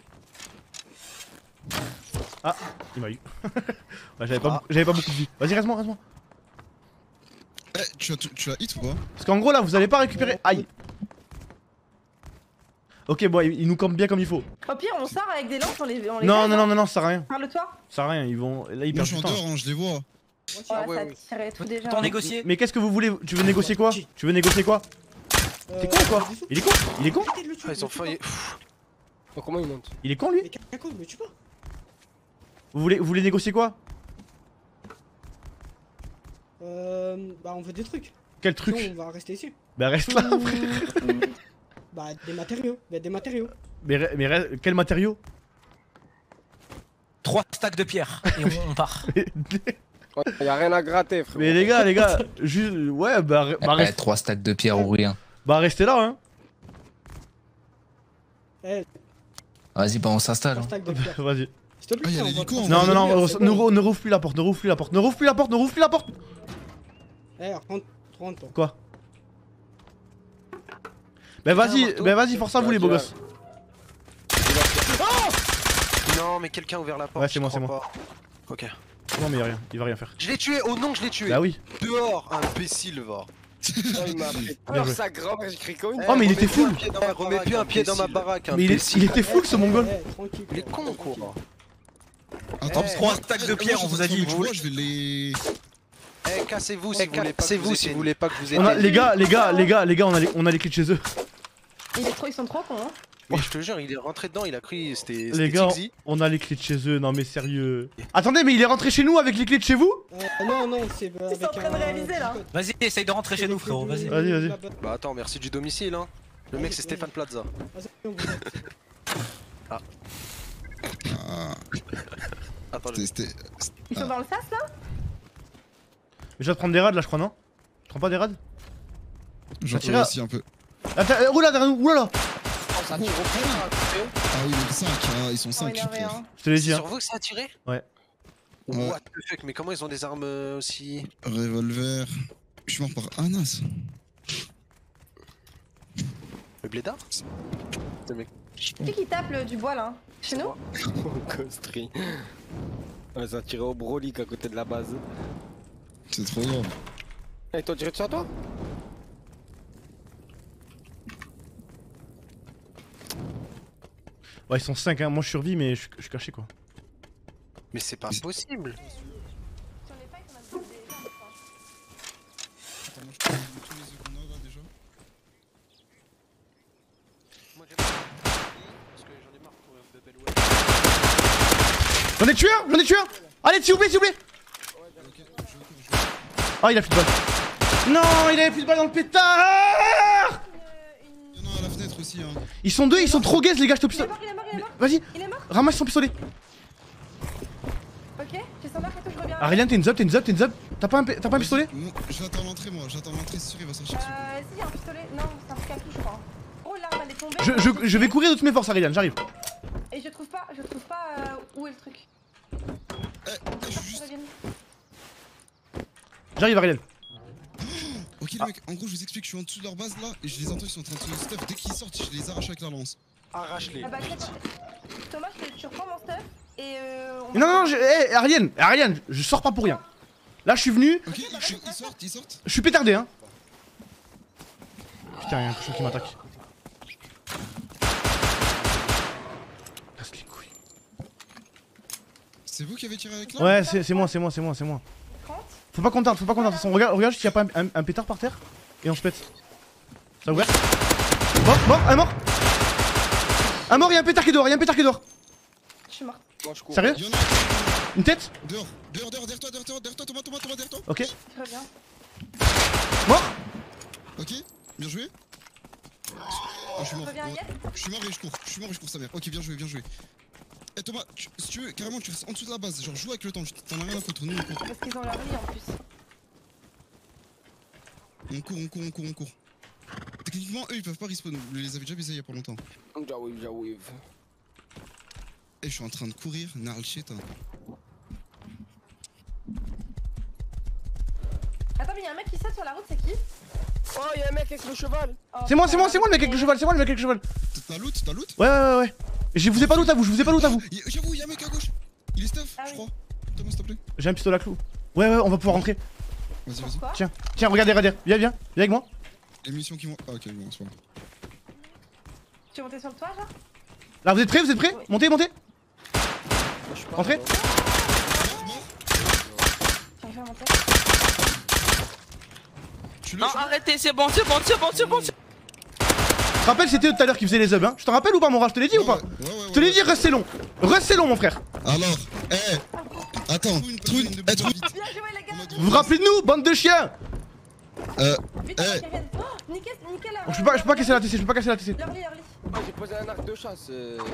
Speaker 1: Ah, il m'a eu. Ouais, j'avais pas beaucoup de vie. Vas-y, reste-moi, reste-moi.
Speaker 8: Eh, tu as hit ou pas?
Speaker 1: Parce qu'en gros, là, vous allez pas récupérer. Aïe. Ok, bon, ils nous campent bien comme il faut.
Speaker 3: Au pire, on sort avec des lances, on les
Speaker 1: Non, non, non, non, non, ça sert à rien.
Speaker 3: Parle-toi.
Speaker 1: Ça sert à rien, ils vont. Là, ils
Speaker 8: Moi
Speaker 1: perdent
Speaker 8: je suis
Speaker 1: du
Speaker 8: en
Speaker 1: temps.
Speaker 8: dehors, hein, je les vois.
Speaker 3: Ouais, ça tirait tout déjà.
Speaker 12: Autant négocier.
Speaker 1: Mais qu'est-ce que vous voulez? Tu veux négocier quoi? Tu veux négocier quoi? T'es con ou quoi? Il est con? Il est con?
Speaker 6: Ah, ils ont failli.
Speaker 10: Oh, comment il monte?
Speaker 1: Il est con lui?
Speaker 9: Mais Kako, mais tu pas.
Speaker 1: Vous voulez négocier quoi?
Speaker 9: Bah on veut des trucs.
Speaker 1: Quel truc?
Speaker 9: Sinon, on va rester ici.
Speaker 1: Bah reste là frère.
Speaker 9: Bah des matériaux. Bah des matériaux.
Speaker 1: Mais quel matériau?
Speaker 12: 3 stacks de pierre et on part.
Speaker 10: Y'a rien à gratter, frère.
Speaker 1: Mais les gars, juste. Ouais, bah reste.
Speaker 13: 3 stacks de pierre ou rien.
Speaker 1: Bah restez là hein.
Speaker 9: Eh,
Speaker 13: Vas-y, bah on s'installe.
Speaker 9: 3 stacks de pierre.
Speaker 1: Vas-y.
Speaker 9: S'il te plaît,
Speaker 8: Ah, y a
Speaker 9: on va
Speaker 8: l'hélico,
Speaker 9: prendre-
Speaker 8: on
Speaker 1: Non,
Speaker 8: va
Speaker 1: non, non,
Speaker 9: c'est bon.
Speaker 1: ne rouvre plus la porte, ne rouvre plus la porte, ne rouvre plus la porte, ne rouvre plus la porte, ne rouvre plus la porte.
Speaker 9: Eh, rentre toi.
Speaker 1: Quoi? Bah vas-y, force à vous les beaux gosses.
Speaker 6: Non, mais quelqu'un a ouvert la porte.
Speaker 1: Ouais, c'est moi,
Speaker 6: je crois
Speaker 1: c'est moi.
Speaker 6: pas. Ok.
Speaker 1: Non mais il va rien faire.
Speaker 6: Je l'ai tué, oh non, je l'ai tué.
Speaker 1: Bah oui.
Speaker 6: Dehors, imbécile, va.
Speaker 10: Oh, il m'a fait
Speaker 1: Bien
Speaker 10: peur,
Speaker 1: joué.
Speaker 10: sa grand-mère, j'ai crié comme une.
Speaker 1: Oh mais il était full.
Speaker 6: Remets plus un pied dans ma baraque.
Speaker 1: Mais il était full ce mongol.
Speaker 9: Eh, tranquille.
Speaker 6: Il est con quoi.
Speaker 8: Attends,
Speaker 12: 3 stacks de pierre, on vous a dit.
Speaker 8: Tu vois, je vais les.
Speaker 6: Eh, cassez-vous si vous voulez pas. Cassez-vous si vous voulez pas que vous
Speaker 1: On a,
Speaker 6: aidiez.
Speaker 1: les gars, on a les clés de chez eux.
Speaker 3: Ils sont trop cons, hein.
Speaker 6: Mais je te jure, il est rentré dedans, il a cru c'était
Speaker 1: Les gars,
Speaker 6: Tixi.
Speaker 1: on a les clés de chez eux, non mais sérieux. Attendez, mais il est rentré chez nous avec les clés de chez vous?
Speaker 9: Non, c'est
Speaker 3: Ils
Speaker 9: avec
Speaker 3: sont en train de réaliser là.
Speaker 12: Vas-y, essaye de rentrer chez nous, frérot. Vas-y.
Speaker 1: Vas-y.
Speaker 6: Bah attends, merci du domicile hein. Le mec c'est
Speaker 9: Vas-y.
Speaker 6: Stéphane Plaza.
Speaker 8: Ah,
Speaker 6: Attends,
Speaker 8: c'était.
Speaker 3: Ils sont dans le sas là?
Speaker 1: Je vais te prendre des rades là, je crois, non? Tu prends pas des rades?
Speaker 8: J'en
Speaker 1: tire à-
Speaker 8: aussi un peu.
Speaker 1: Attends, oula derrière nous, oulala.
Speaker 8: Ah oui, mais 5, ils sont 5.
Speaker 3: énervé, hein.
Speaker 1: Je te l'ai
Speaker 6: C'est
Speaker 1: dit, hein.
Speaker 6: sur vous que ça a tiré?
Speaker 1: Ouais.
Speaker 6: What the fuck, mais comment ils ont des armes aussi?
Speaker 8: Revolver. Je suis mort par Anas.
Speaker 6: Le blédard?
Speaker 3: Qui tape du bois là? Chez nous?
Speaker 10: Costri. Ouais, ça a tiré au brolic à côté de la base.
Speaker 8: C'est trop grave.
Speaker 10: Eh, t'as tiré dessus à toi?
Speaker 1: Ouais, ils sont 5, hein. Moi je survis, mais je suis caché quoi.
Speaker 6: Mais c'est pas possible.
Speaker 3: Sur les fights, on a des
Speaker 8: Attends, moi je peux tous les œufs qu'on a là déjà.
Speaker 6: Moi j'ai parce que j'en ai marre pour Bebel Web.
Speaker 1: J'en ai tué un. Allez, s'il vous plaît. Ah, il a plus de balles. Non, il avait plus de balles dans le pétard.
Speaker 8: Il y en a à la fenêtre aussi, hein.
Speaker 1: Ils sont deux, ils sont trop gaze les gars, je te
Speaker 3: Il est mort, il est mort, il est mort.
Speaker 1: Vas-y,
Speaker 3: Il est mort.
Speaker 1: ramasse son pistolet.
Speaker 3: Ok, j'ai son arc et tout, je reviens.
Speaker 1: Aurélien, t'es une zub. T'as pas un pistolet?
Speaker 8: J'attends l'entrée, moi. J'attends l'entrée, c'est sûr, il va sortir.
Speaker 3: Si, il y a un pistolet. Non, c'est un truc à tout, je crois. Oh, l'arme elle est tombée.
Speaker 1: Je vais courir de toutes mes forces, Aurélien, j'arrive.
Speaker 3: Et je trouve pas où est le truc.
Speaker 8: Je suis juste.
Speaker 1: J'arrive, Aurélien.
Speaker 8: Ok, les mecs, en gros, je vous explique, je suis en dessous de leur base là, et je les entends, ils sont en train de se stuff. Dès qu'ils sortent, je les arrache avec la lance.
Speaker 6: Arrache-les.
Speaker 3: Ah bah, Thomas, tu reprends mon stuff et
Speaker 1: Non, hé, Aurélien, je sors pas pour rien. Là, je suis venu.
Speaker 8: Ok, ils sortent.
Speaker 1: Je suis pétardé, hein. Putain, y'a un cochon qui m'attaque. Casse les couilles.
Speaker 8: C'est vous qui avez tiré avec là?
Speaker 1: Ouais, c'est moi. Faut pas qu'on tente, de toute façon, regarde juste s'il y a pas un pétard par terre. Et on se pète. Ça a ouvert. Mort, un mort, y'a un pétard qui dort,
Speaker 3: je suis morte.
Speaker 10: Moi, je cours.
Speaker 1: Sérieux?
Speaker 8: Il y en a
Speaker 1: Une tête?
Speaker 8: Dehors, derrière toi, Thomas, derrière toi.
Speaker 1: Ok.
Speaker 3: Je reviens.
Speaker 1: Mort.
Speaker 8: Ok, bien joué. Oh, je suis mort.
Speaker 3: Reviens,
Speaker 8: Ouais.
Speaker 3: Yann.
Speaker 8: Je suis mort et je cours sa mère. Ok, bien joué. Eh Thomas, si tu veux, carrément, tu restes en dessous de la base. Genre, joue avec le temps, t'en as rien à foutre. Nous, on court.
Speaker 3: Parce qu'ils ont leur lit en plus.
Speaker 8: On court. Techniquement, eux, ils peuvent pas respawn. Vous les avez déjà baisés il y a pas longtemps.
Speaker 10: J'arrive.
Speaker 8: Eh, je suis en train de courir, gnarl shit. Hein.
Speaker 3: Attends, mais y'a un sur la route, c'est qui?
Speaker 10: Oh, y'a un mec avec le cheval.
Speaker 1: C'est moi le mec avec le cheval, c'est moi le mec avec le cheval.
Speaker 8: T'as loot, t'as loot?
Speaker 1: Ouais. Je vous ai pas loot à vous,
Speaker 8: J'avoue, y'a un mec à gauche. Il est stuff, je crois. Thomas, s'il te plaît.
Speaker 1: J'ai un pistolet à clous. Ouais, on va pouvoir rentrer.
Speaker 8: Vas-y.
Speaker 1: Tiens, regardez. Viens avec moi.
Speaker 8: Les munitions qui vont. Ah, ok, bon, c'est bon.
Speaker 3: Tu veux monter sur le toit, genre?
Speaker 1: Là, vous êtes prêts?
Speaker 3: Oui.
Speaker 1: Montez. Rentrez.
Speaker 3: Tiens, je vais monter.
Speaker 12: Non, arrêtez, c'est bon.
Speaker 1: Tu te rappelles, c'était eux tout à l'heure qui faisaient les hubs, hein? Je te rappelle ou pas, mon rat? Je te l'ai dit ou pas? Je te l'ai dit, restez long, mon frère.
Speaker 8: Alors, attends, Trune,
Speaker 3: Bien joué, les gars!
Speaker 1: Vous vous rappelez de nous, bande de chiens?
Speaker 3: Vite, Kevin. Oh, nickel là.
Speaker 1: Je peux pas casser la TC,
Speaker 3: L'early.
Speaker 10: Oh, j'ai posé un arc de chasse.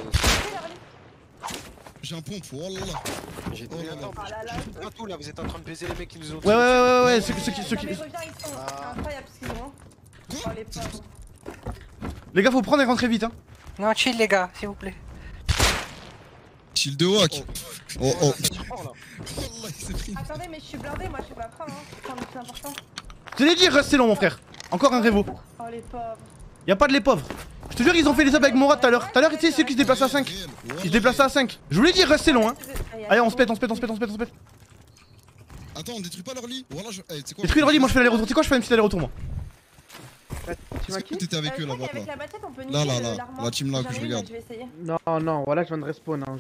Speaker 8: j'ai un pompe, oh là là.
Speaker 10: J'ai
Speaker 8: Oh là là.
Speaker 6: Pas tout là, vous êtes en train de baiser les mecs qui nous ont.
Speaker 1: Ouais, ceux qui.
Speaker 3: Non, mais reviens, ils sont incroyables ce qu'ils ont. Oh, les pauvres.
Speaker 1: Les gars, faut prendre et rentrer vite, hein.
Speaker 12: Non, chill les gars, s'il vous plaît.
Speaker 8: Shield de Wack. Oh.
Speaker 6: Oh.
Speaker 8: Wallah, il s'est pris.
Speaker 3: Attendez, mais je suis blindé, moi je suis pas prêt, hein. C'est le plus important.
Speaker 1: Je te l'ai dit, restez long, mon frère. Encore un révo.
Speaker 3: Oh, les pauvres.
Speaker 1: Y'a pas de les pauvres. Je te jure, ils ont fait les hubs avec Morat tout à l'heure. Tout à l'heure, tu sais, c'est qui se déplaçait à 5. Ils se déplaçaient à 5. Je vous l'ai dit, restez long, hein. Allez, on se pète.
Speaker 8: Attends, on détruit pas leur lit. Voilà, c'est quoi?
Speaker 1: Détruis le relais, moi je fais l'aller-retour. Tu sais quoi, je fais un petit aller-retour, moi.
Speaker 8: C'est que t'étais avec eux là-bas.
Speaker 3: Avec la baguette, on peut
Speaker 8: Là,
Speaker 3: niquer
Speaker 8: là,
Speaker 3: l'armoire.
Speaker 8: la team là que je
Speaker 3: J'en ai une,
Speaker 8: regarde.
Speaker 3: je vais essayer.
Speaker 14: Non, voilà, je viens de respawn. Hein,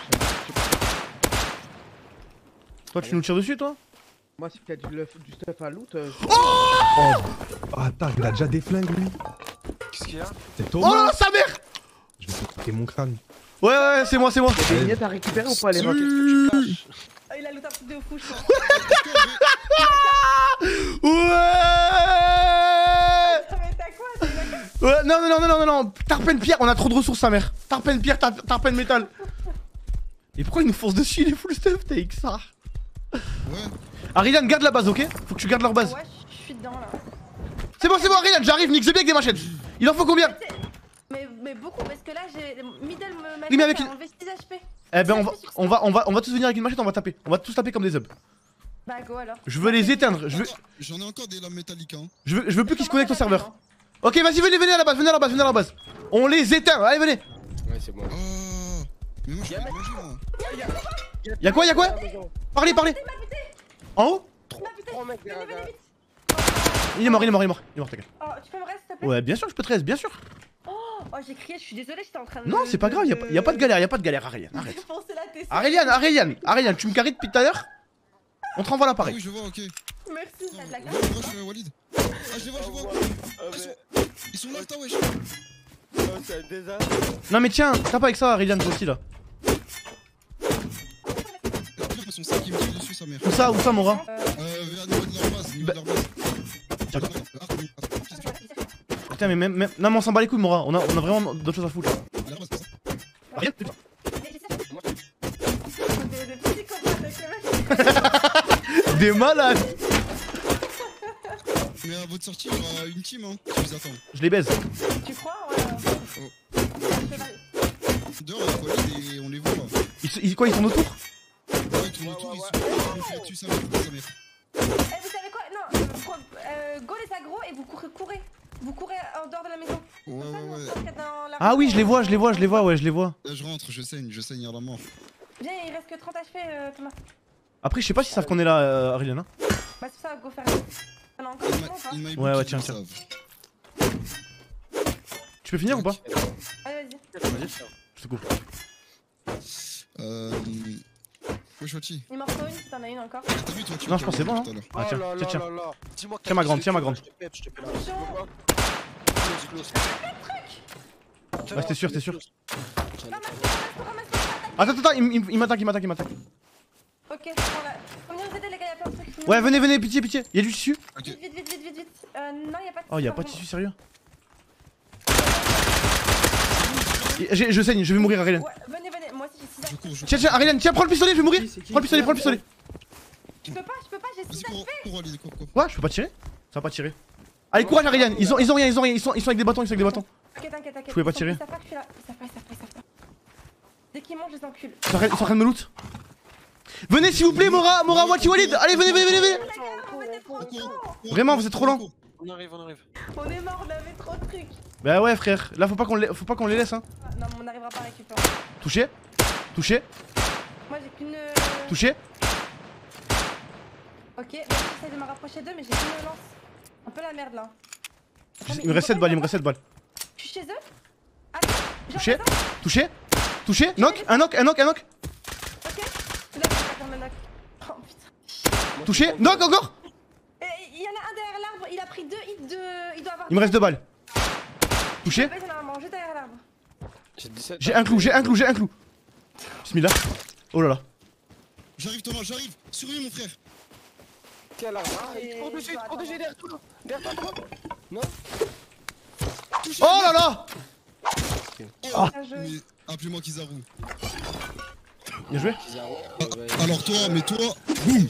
Speaker 1: Toi, tu nous tires dessus, toi?
Speaker 14: Moi, si t'as du stuff à loot.
Speaker 15: Oh attends, il a déjà des flingues lui.
Speaker 6: Qu'est-ce qu'il y a?
Speaker 15: C'est Thomas.
Speaker 1: Oh sa mère!
Speaker 15: Je vais péter mon crâne.
Speaker 1: Ouais, c'est moi.
Speaker 14: Y'a des miettes à récupérer ou pas les mecs?
Speaker 3: Ah, il a looté un truc de fou, je pense.
Speaker 1: Ouais!
Speaker 3: Mais t'as quoi? T'as une AK?
Speaker 1: Ouais, non. Tarpen pierre, on a trop de ressources, sa mère. Tarpen pierre, tarpen métal. Et pourquoi il nous fonce dessus, il est full stuff, t'as que ça?
Speaker 8: Ouais.
Speaker 1: Ariane, garde la base, ok? Faut que tu gardes leur base.
Speaker 3: Ouais, je suis dedans là.
Speaker 1: C'est bon, Ariane, j'arrive, nique the avec des machettes. Il en faut combien?
Speaker 3: Mais beaucoup, parce que là j'ai middle
Speaker 1: Oui, mais avec
Speaker 3: a
Speaker 1: une-
Speaker 3: enlevé 6 HP.
Speaker 1: Eh ben, on va tous venir avec une machette, on va taper. On va tous taper comme des hubs.
Speaker 3: Bah, go alors.
Speaker 1: Je veux les éteindre.
Speaker 8: J'en ai encore des lames métalliques, hein.
Speaker 1: Je veux plus qu'ils se connectent au serveur. Ok, vas-y, venez à la base. On les éteint, allez, venez.
Speaker 10: Ouais, c'est bon.
Speaker 8: Oh. Mais moi, je peux pas manger, moi.
Speaker 1: Y'a quoi? Parlez. En haut?
Speaker 10: 3 mecs derrière.
Speaker 1: Il est mort, t'inquiète.
Speaker 3: Oh, tu peux me rester, s'il te plaît?
Speaker 1: Ouais, bien sûr, je peux te reste, bien sûr.
Speaker 3: Oh, j'ai crié, je suis désolée, j'étais en train de.
Speaker 1: Non, c'est pas grave, y a pas de galère, Ariane, arrête.
Speaker 3: J'ai foncé la TC.
Speaker 1: Ariane, tu me carries depuis tout à l'heure? On te renvoie
Speaker 8: Ah
Speaker 1: l'appareil.
Speaker 8: oui, je vois, ok.
Speaker 3: Merci, t'as de la
Speaker 8: Moi,
Speaker 3: carte.
Speaker 8: je suis Walid. Ah, je les vois. Ils sont là, putain, wesh.
Speaker 10: Oh, c'est un désastre.
Speaker 1: Non, mais tiens, tape avec ça, Ariane, toi aussi là.
Speaker 8: Son sac qui me tire dessus, sa mère.
Speaker 1: Où ça, Mora?
Speaker 8: Vers niveau de leur base,
Speaker 1: Putain, mais même. Non, mais on s'en bat les couilles, Mora. On a vraiment d'autres choses à foutre. Ariane, putain. Des malades.
Speaker 8: Mais à votre sortie, il y aura une team, hein, qui vous attend.
Speaker 1: Je les baise.
Speaker 3: Tu crois? Ouais.
Speaker 8: Dehors, avec Walid et on les voit là.
Speaker 1: Ils tournent autour?
Speaker 8: Ouais, ils tournent autour, ils sont dessus, sa mère.
Speaker 3: Eh, vous savez quoi? Non, go les agros et vous courez. Vous courez en dehors de la maison.
Speaker 8: Ouais.
Speaker 1: Ah oui, je les vois.
Speaker 8: Là, je rentre, je saigne à la mort.
Speaker 3: Viens, il reste que 30 HP, Thomas.
Speaker 1: Après, je sais pas s'ils savent qu'on est là, Ariane.
Speaker 3: Bah, c'est ça, go faire. T'en as encore un peu,
Speaker 1: Ouais, tiens. Tu peux finir ou pas?
Speaker 3: Allez,
Speaker 1: vas-y. Je te coupe.
Speaker 8: Wesh, Wati.
Speaker 3: Il m'en faut une si t'en as une encore.
Speaker 1: Non, je pense que c'est bon. Hein. Ah, tiens. Tiens ma grande. Ouais, t'es sûr. Attends, il m'attaque.
Speaker 3: Ok, faut venir nous aider, les gars, y'a plein de trucs.
Speaker 1: Ouais, venez, pitié. Y'a du tissu?
Speaker 3: Vite. Non, y'a pas de tissu.
Speaker 1: Oh, y'a pas de tissu, sérieux? Je saigne, je vais mourir, Ariane.
Speaker 3: Ouais, venez, moi aussi j'ai 6 HP.
Speaker 1: Tiens, Ariane, prends le pistolet, je vais mourir. Prends le pistolet.
Speaker 3: Je peux pas, j'ai 6 HP.
Speaker 1: Ouais, je peux pas tirer? Ça va pas tirer. Allez, courage, Ariane, ils ont rien, ils sont avec des bâtons,
Speaker 3: Ok, t'inquiète.
Speaker 1: Je pouvais pas tirer.
Speaker 3: Ils savent pas que je suis là. Ils savent pas. Dès qu'ils montent, je les encule.
Speaker 1: Ils sont en train de me loot. Venez, s'il vous plaît, Mora, Wati, Walid. Allez, venez.
Speaker 3: Venez,
Speaker 1: Vraiment, vous êtes trop lent.
Speaker 6: On arrive, on arrive.
Speaker 3: On est mort, on avait trop de trucs.
Speaker 1: Bah ouais, frère. Là, faut pas qu'on les laisse, hein.
Speaker 3: Non, mais on n'arrivera pas à récupérer.
Speaker 1: Touché. Touché.
Speaker 3: Moi, j'ai qu'une.
Speaker 1: Touché.
Speaker 3: Ok, j'essaie de me rapprocher d'eux, mais j'ai qu'une lance. Un peu la merde là.
Speaker 1: Il me reste 7 balles, il me reste 7 balles.
Speaker 3: Je suis chez eux. Attends,
Speaker 1: Touché. Touché. Touché. Knock. Un knock, un knock, un knock.
Speaker 3: Ok. Là, je vais pas faire le knock. Oh putain.
Speaker 1: Touché. Knock encore.
Speaker 3: Il y en a un derrière l'arbre, il a pris 2 hits de. Il doit avoir.
Speaker 1: Il me reste 2 balles. Touché.
Speaker 3: Ouais, normalement, juste derrière l'arbre.
Speaker 1: J'ai un clou, j'ai un clou, j'ai un clou. Bismillah. Oh là là.
Speaker 8: J'arrive Thomas, j'arrive. Sur lui mon frère.
Speaker 10: Quel arbre? Cours dessus derrière toi. Derrière toi. Non.
Speaker 1: Oh là là.
Speaker 8: Oh, mais appelez-moi Kizaru.
Speaker 1: Bien joué.
Speaker 8: Alors toi, mais toi, boum.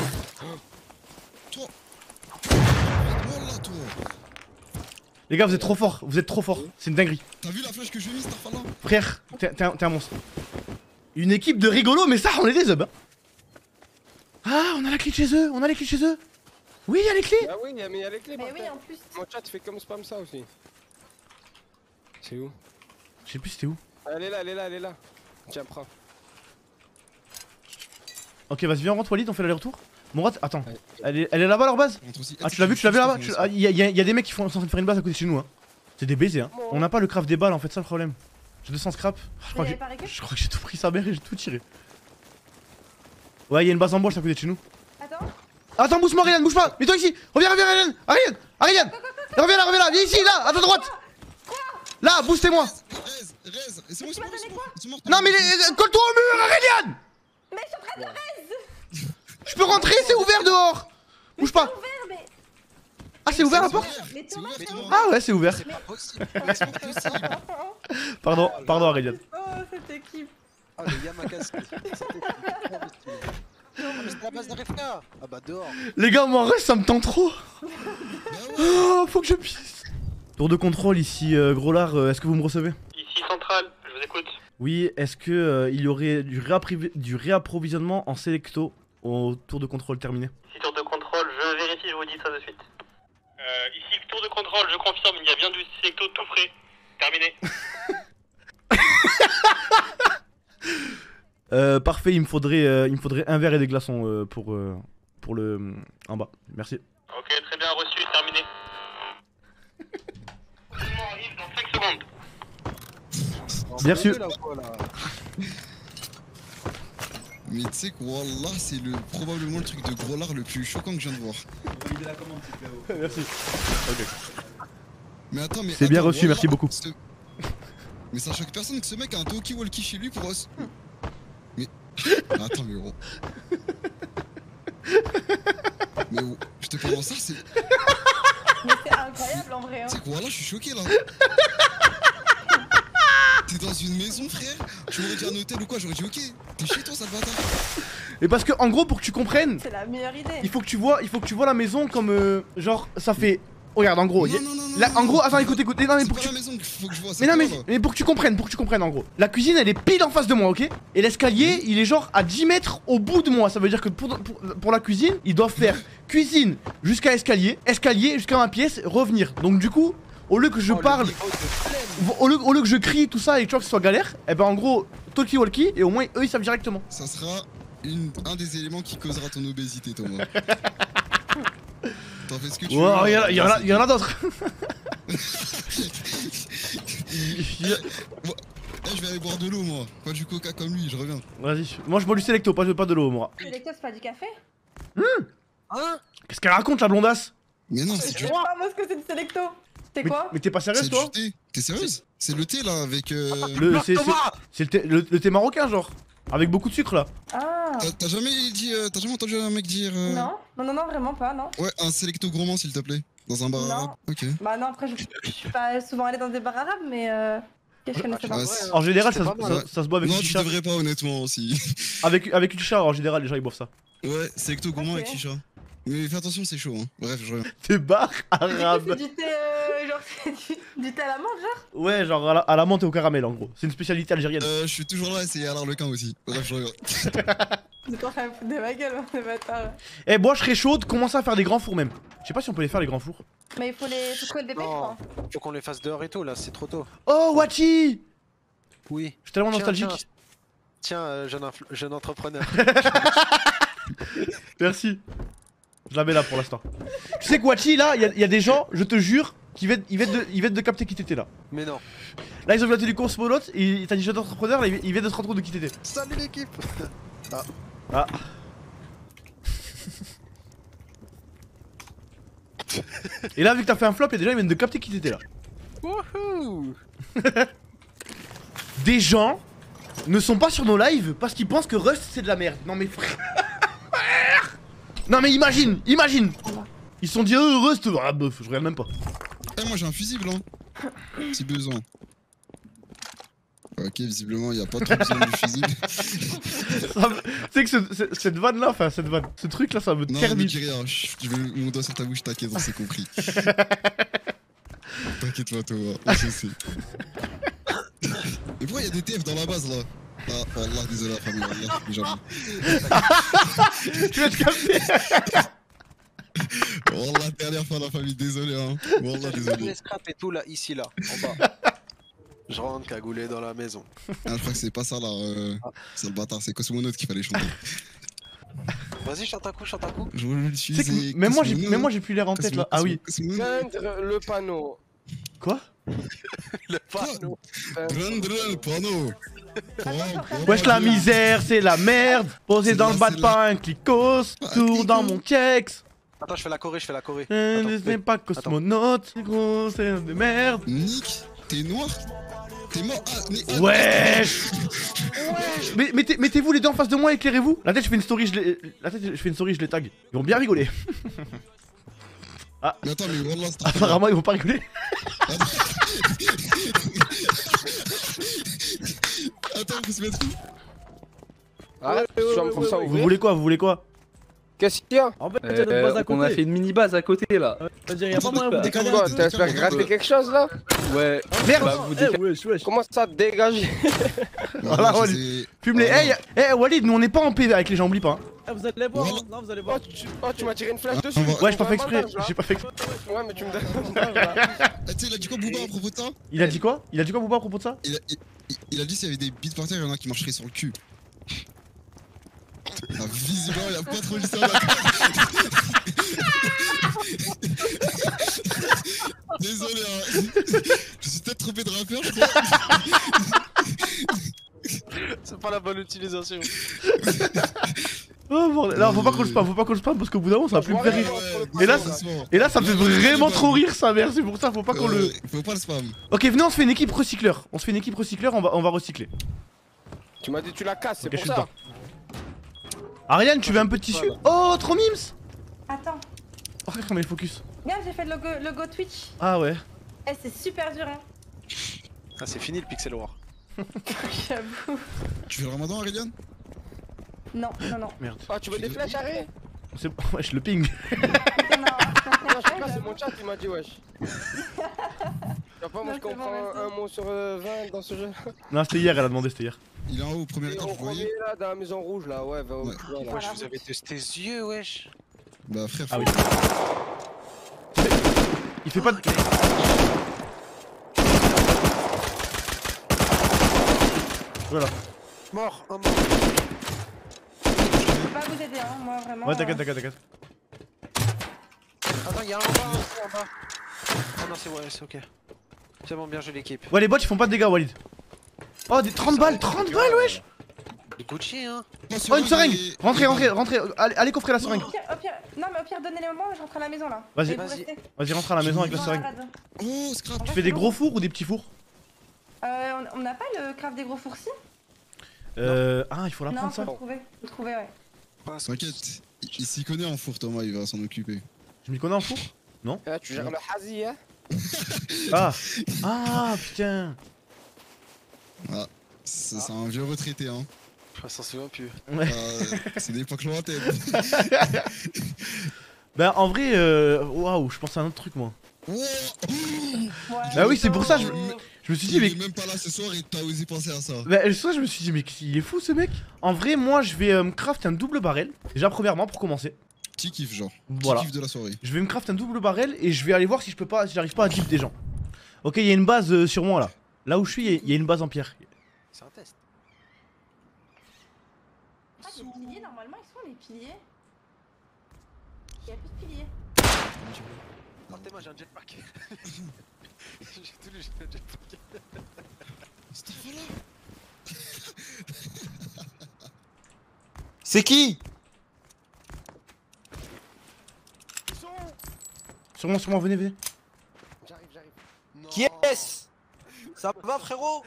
Speaker 8: Toi. Voilà toi.
Speaker 1: Les gars, vous êtes trop forts, vous êtes trop forts. C'est une dinguerie.
Speaker 8: T'as vu la flèche que je lui ai mise, Starfala?
Speaker 1: Frère, t'es un monstre. Une équipe de rigolos, mais ça, on est des zubs. Hein. Ah, on a la clé de chez eux, on a les clés de chez eux. Oui, il y a les clés.
Speaker 10: Ah oui, mais il y a les clés.
Speaker 3: Mais oui, en plus.
Speaker 10: Mon chat fait comme spam ça aussi. C'est où?
Speaker 1: Je sais plus c'était où.
Speaker 10: Elle est là, elle est là, elle est là. Tiens, prends.
Speaker 1: Ok, vas-y, viens, on rentre Walid, on fait l'aller-retour. Mourad, attends, elle est là-bas leur base? Ah, tu l'as vu là-bas? Il y a des mecs qui sont en train de faire une base à côté de chez nous. Hein. C'est des baisers. Hein. On n'a pas le craft des balles en fait, ça le problème. J'ai 200 scrap. Je crois que j'ai tout pris sa mère et j'ai tout tiré. Ouais, il y a une base en bois à côté de chez nous. Attends, bouge-moi, Ariane, bouge pas. Mets-toi ici. Reviens, Ariane. Ariane. Reviens là, viens ici, là, à ta droite. Là, boostez-moi.
Speaker 8: C'est moi,
Speaker 1: non, mais colle-toi au mur, Ariane.
Speaker 3: Mais je suis en train de raise.
Speaker 1: Je peux rentrer, c'est ouvert dehors. Bouge pas. Ah, c'est ouvert la porte? Ah ouais, c'est ouvert. Pardon, Ariane.
Speaker 3: Oh, cette équipe.
Speaker 6: Oh, le Yamakas. Non, mais c'est la base d'Arefka. Ah bah dehors.
Speaker 1: Les gars, moi en reste, ça me tente trop. Oh, faut que je pisse. Tour de contrôle ici, gros lard, est-ce que vous me recevez?
Speaker 16: Ici centrale, je vous écoute.
Speaker 1: Oui, est-ce que il y aurait du réapprovisionnement en sélecto au tour de contrôle terminé?
Speaker 16: Ici tour de contrôle, je vérifie, je vous dis ça de suite. Ici tour de contrôle, je confirme, il y a bien du sélecto tout frais. Terminé.
Speaker 1: Parfait, il me faudrait un verre et des glaçons pour le en bas. Merci.
Speaker 16: Ok, très bien reçu, terminé. On arrive dans 5 secondes.
Speaker 1: Bien reçu.
Speaker 8: Mais tu sais que Wallah, c'est probablement le truc de gros lard le plus choquant que je viens de voir.
Speaker 1: Validez la commande, s'il vous plaît. Merci. Ok.
Speaker 8: Mais attends, mais.
Speaker 1: C'est bien reçu, merci beaucoup.
Speaker 8: Mais ça choque personne que ce mec a un talkie-walkie chez lui pour os. Mais. Attends, mais gros. Mais oh, je te parle en ça, c'est.
Speaker 3: Mais c'est incroyable en vrai. Hein.
Speaker 8: C'est quoi là, je suis choqué là. T'es dans une maison, frère? Tu m'aurais dit un hôtel ou quoi? J'aurais dit ok. T'es chez toi, sale bâtard.
Speaker 1: Et parce que en gros, pour que tu comprennes,
Speaker 3: c'est la meilleure idée.
Speaker 1: Il faut que tu vois la maison comme genre ça fait. Regarde, en gros, en gros, attends, écoute, non, mais pour que tu... Mais non, mais pour que tu comprennes, en gros. La cuisine, elle est pile en face de moi, ok? Et l'escalier, il est genre à 10 mètres au bout de moi. Ça veut dire que pour la cuisine, ils doivent faire cuisine jusqu'à escalier jusqu'à ma pièce, revenir. Donc du coup, au lieu que je parle, au lieu que je crie tout ça et tu vois que ce soit galère, et ben en gros, talkie-walkie, et au moins eux ils savent directement.
Speaker 8: Ça sera un des éléments qui causera ton obésité, Thomas. T'en fais ce que tu veux.
Speaker 1: Il y en a d'autres.
Speaker 8: Je vais aller boire de l'eau, moi. Pas du coca comme lui, je reviens.
Speaker 1: Vas-y, moi je bois du sélecto, pas de l'eau, moi.
Speaker 3: Sélecto, c'est pas du café?
Speaker 6: Hein?
Speaker 1: Qu'est-ce qu'elle raconte, la blondasse?
Speaker 8: Mais non, c'est
Speaker 3: du thé. Moi, ce que c'est du sélecto. C'est quoi?
Speaker 1: Mais t'es pas sérieuse, toi?
Speaker 8: T'es sérieuse? C'est le thé là avec.
Speaker 1: C'est le thé marocain, genre. Avec beaucoup de sucre là.
Speaker 3: Ah.
Speaker 8: T'as jamais entendu un mec dire.
Speaker 3: Non, vraiment pas, non.
Speaker 8: Ouais, un sélecto gourmand s'il te plaît. Dans un bar arabe. Ok.
Speaker 3: Bah non, après je suis pas souvent allé dans des bars arabes, mais je connaissais pas.
Speaker 1: En général, ça se boit avec
Speaker 8: une
Speaker 1: chicha.
Speaker 8: Non, tu devrais pas honnêtement aussi.
Speaker 1: Avec une chicha, en général, les gens ils boivent ça.
Speaker 8: Ouais, sélecto gourmand avec chicha. Mais fais attention, c'est chaud, hein. Bref, je reviens.
Speaker 1: Des bars arabes.
Speaker 3: C'est du thé, genre Du thé à la menthe, genre?
Speaker 1: Ouais, genre à la menthe et au caramel en gros. C'est une spécialité algérienne.
Speaker 8: Je suis toujours là, c'est Alain Lequin aussi. Bref, je regarde.
Speaker 3: T'es en train de foutre de ma gueule, hein, bâtard.
Speaker 1: Eh, moi je serais chaude, commencer à faire des grands fours même. Je sais pas si on peut les faire les grands fours.
Speaker 3: Mais il faut couler le bébé, je crois.
Speaker 6: Faut qu'on les fasse dehors et tout, là, c'est trop tôt.
Speaker 1: Oh, Wachi!
Speaker 6: Oui.
Speaker 1: Je suis tellement nostalgique.
Speaker 6: Tiens, jeune entrepreneur.
Speaker 1: Merci. Je la mets là pour l'instant. Tu sais que Wachi, là, il y a des gens, je te jure, qui viennent de capter qui t'étais là.
Speaker 6: Mais non.
Speaker 1: Là, ils ont vu la télé cosmonaute et t'as dit jeune entrepreneur, là, ils viennent de se rendre compte de qui t'étais.
Speaker 6: Salut l'équipe. Ah.
Speaker 1: Ah. Et là, vu que t'as fait un flop, et déjà ils viennent de capter qui t'étais là.
Speaker 6: Wouhou.
Speaker 1: Des gens ne sont pas sur nos lives parce qu'ils pensent que Rust c'est de la merde. Non mais frère. Non mais imagine. Ils se sont dit Rust, ah bof, je regarde même pas.
Speaker 8: Eh, moi j'ai un fusible hein. Si besoin. Ok, visiblement il y a pas trop besoin du fusible.
Speaker 1: Tu sais que cette vanne là, enfin cette vanne, ce truc là ça me termine.
Speaker 8: Non, ne dis rien, je mets mon doigt sur ta bouche, t'inquiète, on s'est compris. T'inquiète pas toi, on se sait. Mais pourquoi il y a des TF dans la base là? Ah, wallah, désolé la famille, wallah, mais j'avoue.
Speaker 1: Tu vas te capter.
Speaker 8: Wallah, dernière fois la famille, désolé hein. Wallah, désolé.
Speaker 6: Les scraps et tout là, ici là, en bas. Je rentre cagoulé dans la maison.
Speaker 8: Ah, je crois que c'est pas ça là, c'est le bâtard, c'est Cosmonaute qu'il fallait chanter.
Speaker 6: Vas-y, chante un coup.
Speaker 8: Je le suis,
Speaker 1: même moi j'ai plus l'air en tête là. Ah oui.
Speaker 10: Peindre le panneau.
Speaker 1: Quoi?
Speaker 6: Le panneau.
Speaker 8: Prendre le panneau.
Speaker 1: Wesh la misère, c'est la merde. Posé dans le bas de pain, clicos, tour dans mon checks.
Speaker 6: Attends, je fais la Corée.
Speaker 1: Je sais pas cosmonaute, gros, c'est de merde.
Speaker 8: Nick, t'es noir? T'es mort? Ah,
Speaker 1: wesh. Mais mettez-vous les deux en face de moi, éclairez-vous. La tête, je fais une story, je les tag. Ils vont bien rigoler. Ah.
Speaker 8: Mais attends, mais Wallah,
Speaker 1: apparemment, ils vont pas rigoler.
Speaker 8: Attends, faut se mettre où?
Speaker 10: Ah, tu vas me forcer à ouvrir.
Speaker 1: Vous voulez quoi?
Speaker 10: Qu'est-ce qu'il y a?
Speaker 14: En fait, il y a notre base à côté.
Speaker 17: On a fait une mini base à côté là.
Speaker 14: C'est-à-dire, y'a pas moyen de décaler.
Speaker 10: Quoi, t'espères gratter quelque chose là?
Speaker 17: Ouais.
Speaker 1: Merde.
Speaker 17: Bah, vous
Speaker 14: wesh.
Speaker 10: Comment ça dégager?
Speaker 1: Voilà, Walid. Fume-les. Eh, Walid, nous on n'est pas en PV avec les gens, oublie pas.
Speaker 14: Vous allez voir, non, vous allez voir.
Speaker 10: Oh, tu m'as tiré une flèche dessus.
Speaker 1: Ouais, j'ai pas fait exprès. J'ai pas fait exprès.
Speaker 10: Ouais, mais tu me donnes.
Speaker 8: Tu sais, il a dit quoi Booba à propos de ça?
Speaker 1: Il a dit quoi Booba à propos de ça?
Speaker 8: Il a dit s'il y avait des bits par terre, il y en a qui marcheraient sur le cul. Ah, visiblement, il a pas trop dit ça d'accord. Désolé, hein. Je suis peut-être trompé de rappeur, je crois.
Speaker 6: C'est pas la bonne utilisation.
Speaker 1: Oh bordel, non, faut pas qu'on le spam parce qu'au bout d'un moment ça va plus me faire rire. Et là ça me fait vraiment trop rire sa mère, c'est pour ça faut pas qu'on le...
Speaker 8: Faut pas le spam.
Speaker 1: Ok, venez, on se fait une équipe recycleur. On va recycler.
Speaker 10: Tu m'as dit tu la casses, c'est
Speaker 1: okay,
Speaker 10: pour ça.
Speaker 1: Ariane, tu veux un peu de tissu? Oh, trop mims.
Speaker 3: Attends.
Speaker 1: Oh, regarde comment il focus.
Speaker 3: Regarde, j'ai fait le logo Twitch.
Speaker 1: Ah ouais.
Speaker 3: Eh, c'est super dur, hein.
Speaker 6: Ah, c'est fini le pixel war.
Speaker 3: J'avoue.
Speaker 8: Tu fais le ramadan, Ariane?
Speaker 3: Non.
Speaker 1: Merde.
Speaker 10: Ah, tu veux des flèches, Harry?
Speaker 1: C'est... Wesh, le ping.
Speaker 10: Non, je sais pas, c'est mon chat qui m'a dit wesh. Y'a pas, moi je comprends un mot sur 20 dans ce jeu.
Speaker 1: Non, c'était hier, elle a demandé, c'était hier.
Speaker 8: Il est en haut, au premier étage, vous voyez?
Speaker 10: là, dans la maison rouge là, ouais, va au
Speaker 6: Wesh, vous avez testé tes yeux, wesh.
Speaker 8: Bah, frère,
Speaker 1: ah oui. Il fait pas de... Voilà.
Speaker 6: Mort.
Speaker 3: Je peux pas vous aider, hein, moi vraiment.
Speaker 1: Ouais, t'inquiète.
Speaker 6: Attends, y'a un en bas. Oh non, c'est ok. C'est bon, bien joué l'équipe.
Speaker 1: Ouais, les bots ils font pas de dégâts, Walid. Oh, des 30 balles, wesh.
Speaker 6: Des Gucci, hein.
Speaker 1: Oh, une seringue. Rentrez. Allez coffrer la seringue.
Speaker 3: Au pire, donnez-les moi, je rentre à la maison là.
Speaker 1: Vas-y, rentre à la maison avec la seringue.
Speaker 8: Oh, scrap.
Speaker 1: Tu fais des gros fours ou des petits fours?
Speaker 3: On n'a pas le craft des gros fours si?
Speaker 1: Ah, il faut l'apprendre ça.
Speaker 3: Faut le trouver, ouais.
Speaker 8: T'inquiète, il s'y connaît en four, Thomas, il va s'en occuper.
Speaker 1: Je m'y connais en four? Non.
Speaker 10: Tu gères le hazi, hein?
Speaker 1: Ah, putain.
Speaker 8: Ah, c'est un vieux retraité, hein.
Speaker 6: Je s'en souviens plus.
Speaker 1: Ouais.
Speaker 8: C'est des époques lointaines.
Speaker 1: Bah, en vrai, waouh, je pense à un autre truc, moi. Bah oui, c'est pour ça, je me suis dit, mais.
Speaker 8: Il est même pas là ce soir et t'as osé penser à ça.
Speaker 1: Bah, ce soir, je me suis dit, mais il est fou ce mec. En vrai, moi, je vais me craft un double barrel. Déjà, premièrement, pour commencer.
Speaker 8: Petit kiff, genre.
Speaker 1: Voilà.
Speaker 8: Petit kiff de la soirée.
Speaker 1: Je vais me craft un double barrel et je vais aller voir si je peux pas, si j'arrive pas à dip des gens. Ok, il y a une base sur moi là. Là où je suis, il y a une base en pierre.
Speaker 6: C'est un test.
Speaker 3: Ah, les piliers, normalement, ils sont les piliers. Il y a plus de piliers.
Speaker 6: Partez-moi, j'ai un jetpack. J'ai tout lu, j'ai un jetpack.
Speaker 18: C'est qui?
Speaker 1: Sur moi, venez.
Speaker 6: J'arrive.
Speaker 18: Qui est-ce? Ça va frérot?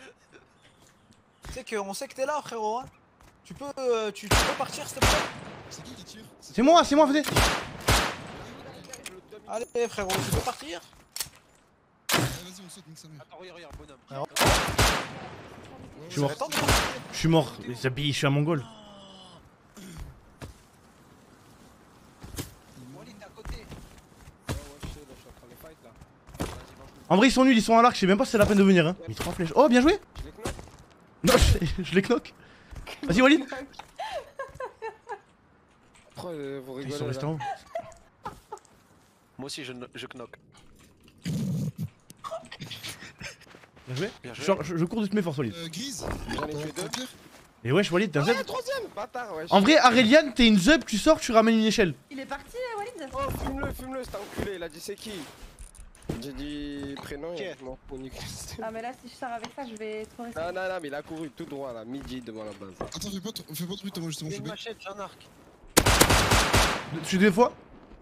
Speaker 18: On sait que t'es là frérot hein. Tu peux partir s'il te plaît?
Speaker 8: C'est qui tire?
Speaker 1: C'est moi, venez.
Speaker 18: Allez frérot, tu peux partir?
Speaker 8: Vas-y on saute, nique sa mère.
Speaker 6: Attends, regarde, bonhomme.
Speaker 1: Je suis mort. Je suis mort. Les habits, je suis un mongol. En vrai, ils sont nuls, ils sont à l'arc, je sais même pas si c'est la peine de venir. Hein. Mis 3 flèches. Oh, bien joué! Non, je les knock. Vas-y, Walid.
Speaker 10: Pourquoi vous rigolez?
Speaker 1: Ils sont restés en haut.
Speaker 6: Moi aussi, je knock.
Speaker 1: Bien joué.
Speaker 6: Bien joué.
Speaker 1: Je cours de toutes mes forces, Walid.
Speaker 8: Grise.
Speaker 10: J'en ai tué 2.
Speaker 1: Et wesh, Walid, t'es un zeb.
Speaker 10: Troisième, bâtard, wesh.
Speaker 1: En vrai, Aurelian, t'es une zeb, tu sors, tu ramènes une échelle.
Speaker 3: Il est parti, Walid?
Speaker 10: Oh, fume-le, c'est un enculé, il a dit c'est qui? J'ai dit prénom, et je m'en fous, nique.
Speaker 3: Ah, mais là, si je sors avec ça, je vais trop risquer.
Speaker 10: Non, mais il a couru tout droit là, midi devant la base.
Speaker 8: Attends, fais pas de bruit, moi justement, je suis
Speaker 6: Une
Speaker 8: bête.
Speaker 6: machette, j'ai un arc.
Speaker 1: Je suis 2 fois.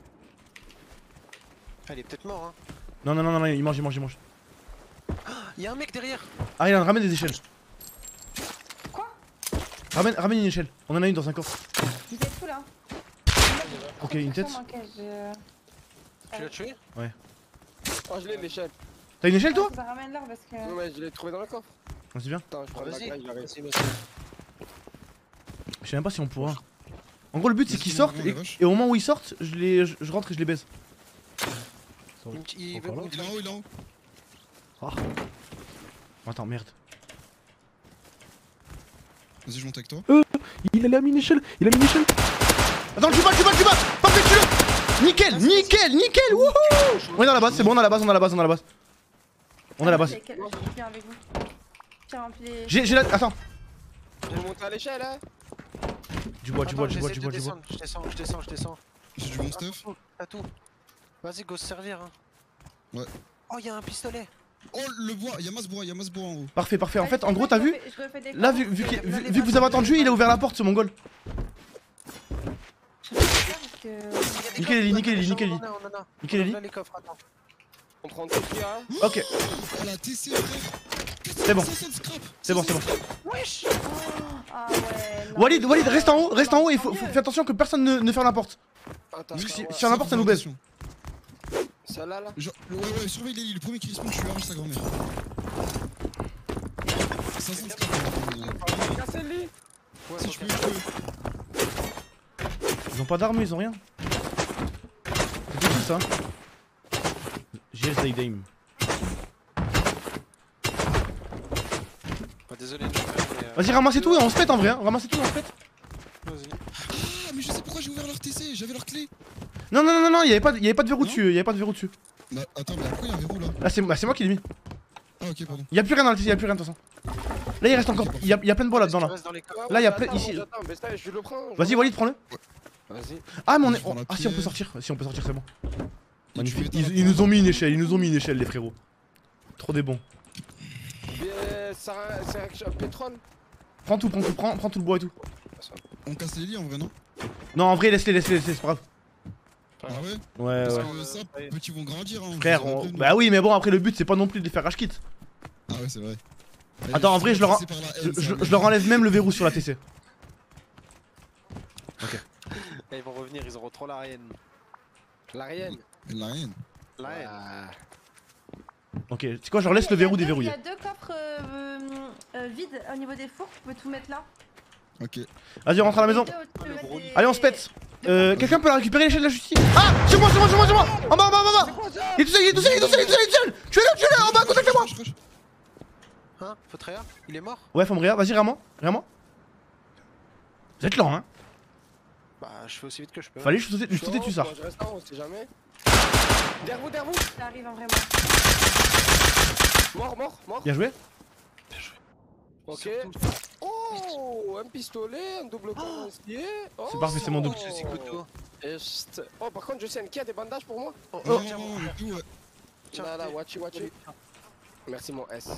Speaker 6: Ah, il est peut-être mort, hein.
Speaker 1: Non, il mange.
Speaker 6: Il y a un mec derrière.
Speaker 1: Ah, il ramène des échelles.
Speaker 3: Quoi?
Speaker 1: Ramène une échelle. On en a une dans un coffre.
Speaker 3: Vous êtes tout là?
Speaker 1: Ok, une tête.
Speaker 6: Tu l'as tué?
Speaker 1: Ouais.
Speaker 10: Oh, je l'ai l'échelle.
Speaker 1: T'as une échelle toi?
Speaker 3: Ça ramène l'or parce que.
Speaker 10: Ouais, je l'ai trouvé dans le coffre.
Speaker 1: C'est bien.
Speaker 10: Attends, je prends la grille, j'arrive.
Speaker 1: Je sais même pas si on pourra. En gros, le but c'est qu'ils sortent et au moment où ils sortent, je rentre et je les baise.
Speaker 6: Il
Speaker 8: est en haut.
Speaker 1: Ah. Attends, merde.
Speaker 8: Vas-y, je monte avec toi.
Speaker 15: Il a mis une échelle.
Speaker 1: Attends, tu bats. Parfait, tue-le. Nickel. Wouhou. On est dans la base, c'est bon, on a la base. On a la base.
Speaker 3: Viens avec vous. Tiens, remplis les.
Speaker 1: J'ai la. Attends.
Speaker 10: Je vais monter à l'échelle, hein.
Speaker 1: Du bois.
Speaker 6: Je descends.
Speaker 8: J'ai du bon stuff.
Speaker 6: T'as tout. Vas-y, go se servir, hein.
Speaker 8: Ouais.
Speaker 6: Oh, y'a un pistolet.
Speaker 8: Oh, le bois, y'a masse bois en haut.
Speaker 1: Parfait. En fait, en gros, t'as vu? Là, vu que vous avez attendu, il a ouvert la porte, ce mongol. Nickel Ellie.
Speaker 10: On prend tout ce qu'il y a.
Speaker 1: Ok.
Speaker 8: Oh la TC,
Speaker 1: C'est bon.
Speaker 6: Wesh.
Speaker 3: Ah ouais.
Speaker 1: Walid, reste en haut et fais attention que personne ne ferme la porte. Parce que si ferme la porte, ça nous baise.
Speaker 10: Celle-là là.
Speaker 8: Ouais, surveille les lits, le premier qui respawn, je lui arrange sa grand-mère. 500 scrap.
Speaker 10: Cassez le lit.
Speaker 8: Si je peux.
Speaker 1: Ils ont pas d'armes, ils ont rien. C'est tout ça. J'ai Zaydame.
Speaker 6: Désolé.
Speaker 1: Vas-y, ramassez tout et on se pète en vrai. Hein. Ramassez tout et on se pète.
Speaker 6: Vas-y.
Speaker 8: Ah, mais je sais pourquoi j'ai ouvert leur TC, j'avais leur clé.
Speaker 1: Non, il y avait pas de verrou dessus.
Speaker 8: Bah, attends, mais pourquoi y'a un verrou là?
Speaker 1: Là, c'est moi qui l'ai mis.
Speaker 8: Ah, ok, pardon.
Speaker 1: Y'a plus rien dans le TC, y'a plus rien de toute façon. Là, il reste encore. Il y a plein de bois là-dedans là. Là, il y a plein ici. Vas-y, Walid, prends-le.
Speaker 10: Vas-y.
Speaker 1: Ah, mais Ah, si on peut sortir. Si on peut sortir, c'est bon. Magnifique. Ils nous ont mis une échelle, les frérots. Trop des bons.
Speaker 10: C'est pétrole.
Speaker 1: Prends tout le bois et tout.
Speaker 8: On casse les lits en vrai, non?
Speaker 1: Non, en vrai, laisse-les, c'est pas grave.
Speaker 8: Ah ouais?
Speaker 1: Ouais.
Speaker 8: Parce que ça, petits vont grandir, hein.
Speaker 1: Frère, bah oui, mais bon, après, le but, c'est pas non plus de les faire rage kit.
Speaker 8: Ah ouais, c'est vrai.
Speaker 1: Attends, en vrai, je leur enlève même le verrou sur la TC. Ok.
Speaker 6: Et ils vont revenir, ils auront trop l'Arienne.
Speaker 10: L'Arienne.
Speaker 1: Ok, c'est quoi, je leur laisse le verrou déverrouillé.
Speaker 3: Il y a 2 coffres vides au niveau des fours, tu peux tout mettre là.
Speaker 8: Ok.
Speaker 1: Vas-y, on rentre à la maison. Allez, on se pète. quelqu'un peut la récupérer l'échelle de la justice? Ah, c'est moi. En bas. Il est tout seul. Tuez-le, en bas, contactez-moi.
Speaker 6: Hein, Fautréa, il est mort?
Speaker 1: Ouais, faut me regarder, vas-y, Raman. Vous êtes lent, hein.
Speaker 6: Bah, je fais aussi vite que je peux.
Speaker 1: Fallait juste sauter dessus, ça.
Speaker 10: Je reste en haut, on sait jamais. Derrière vous.
Speaker 3: Ça arrive en vrai.
Speaker 10: Mort.
Speaker 1: Bien joué.
Speaker 10: Ok. Oh, un pistolet, un double commandé. Oh,
Speaker 1: C'est parfait, c'est mon double.
Speaker 10: Oh, par contre, je sais, qui a des bandages pour moi? Tiens, là, watchy. Merci, mon S.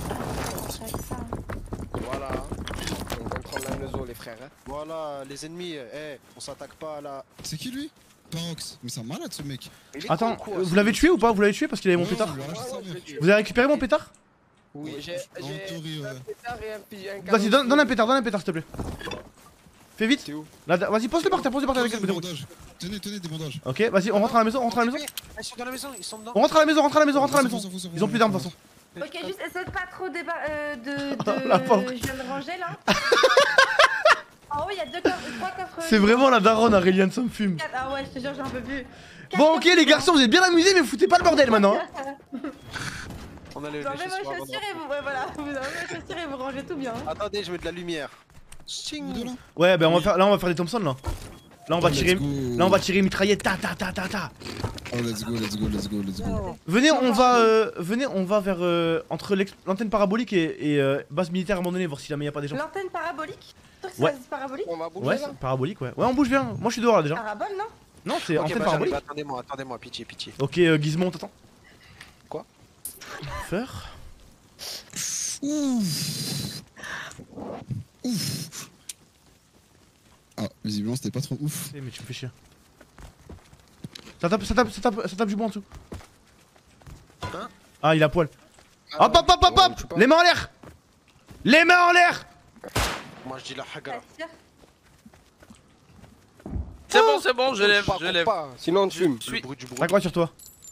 Speaker 10: Voilà. On contrôle la maison, les frères.
Speaker 6: Voilà, les ennemis, on s'attaque pas là.
Speaker 8: C'est qui lui? Parox. Mais c'est un malade ce mec.
Speaker 1: Attends, vous l'avez tué ou pas? Vous l'avez tué parce qu'il avait mon pétard? Vous avez récupéré mon pétard?
Speaker 10: Oui, j'ai un pétard et un
Speaker 1: Vas-y, donne un pétard, s'il te plaît. Fais vite. Vas-y, pose-le par terre avec le
Speaker 8: bandages. Tenez des bandages.
Speaker 1: Ok, vas-y, on rentre à la maison.
Speaker 6: Ils sont dans la maison, ils sont dedans.
Speaker 1: On rentre à la maison. Ils ont plus d'armes de toute façon.
Speaker 3: Ok, juste essaie de pas trop
Speaker 1: La pauvre.
Speaker 3: Je viens de ranger là. En haut, il y a 3 coffres.
Speaker 1: C'est vraiment la daronne, Aurélien, ça me fume.
Speaker 3: Ah ouais, je te jure, j'en peux plus.
Speaker 1: Bon, ok, les garçons, vous êtes bien amusés, mais foutez pas le bordel maintenant.
Speaker 6: On a les
Speaker 3: Vous enlevez vos chaussures et vous. Ouais, voilà. Vous enlevez vos chaussures et vous rangez tout bien.
Speaker 6: Attendez, je mets de la lumière.
Speaker 1: Ouais, bah on va faire des Thompson là. Là on va tirer mitraillette. Ta.
Speaker 8: Oh, let's go.
Speaker 1: Venez, on va vers entre l'antenne parabolique et base militaire abandonnée, voir si jamais y a pas des gens.
Speaker 3: L'antenne parabolique?
Speaker 1: Ouais.
Speaker 3: Parabolique?
Speaker 10: On va bouger.
Speaker 1: Ouais, parabolique, ouais. Ouais, on bouge bien. Moi je suis dehors là déjà.
Speaker 3: Parabole, non?
Speaker 1: Non, c'est antenne parabolique.
Speaker 6: Attendez-moi, pitié.
Speaker 1: Ok, Gizmo, t'attends.
Speaker 6: Quoi?
Speaker 1: Faire.
Speaker 8: Ouf. Ah, visiblement c'était pas trop ouf.
Speaker 1: Mais tu me fais chier. Ça tape du bois en dessous.
Speaker 6: Hein?
Speaker 1: Ah, il a poil. Hop. Les mains en l'air.
Speaker 6: Moi je dis la haga.
Speaker 12: C'est bon, je lève.
Speaker 10: Sinon on te fume.
Speaker 1: T'as quoi sur toi?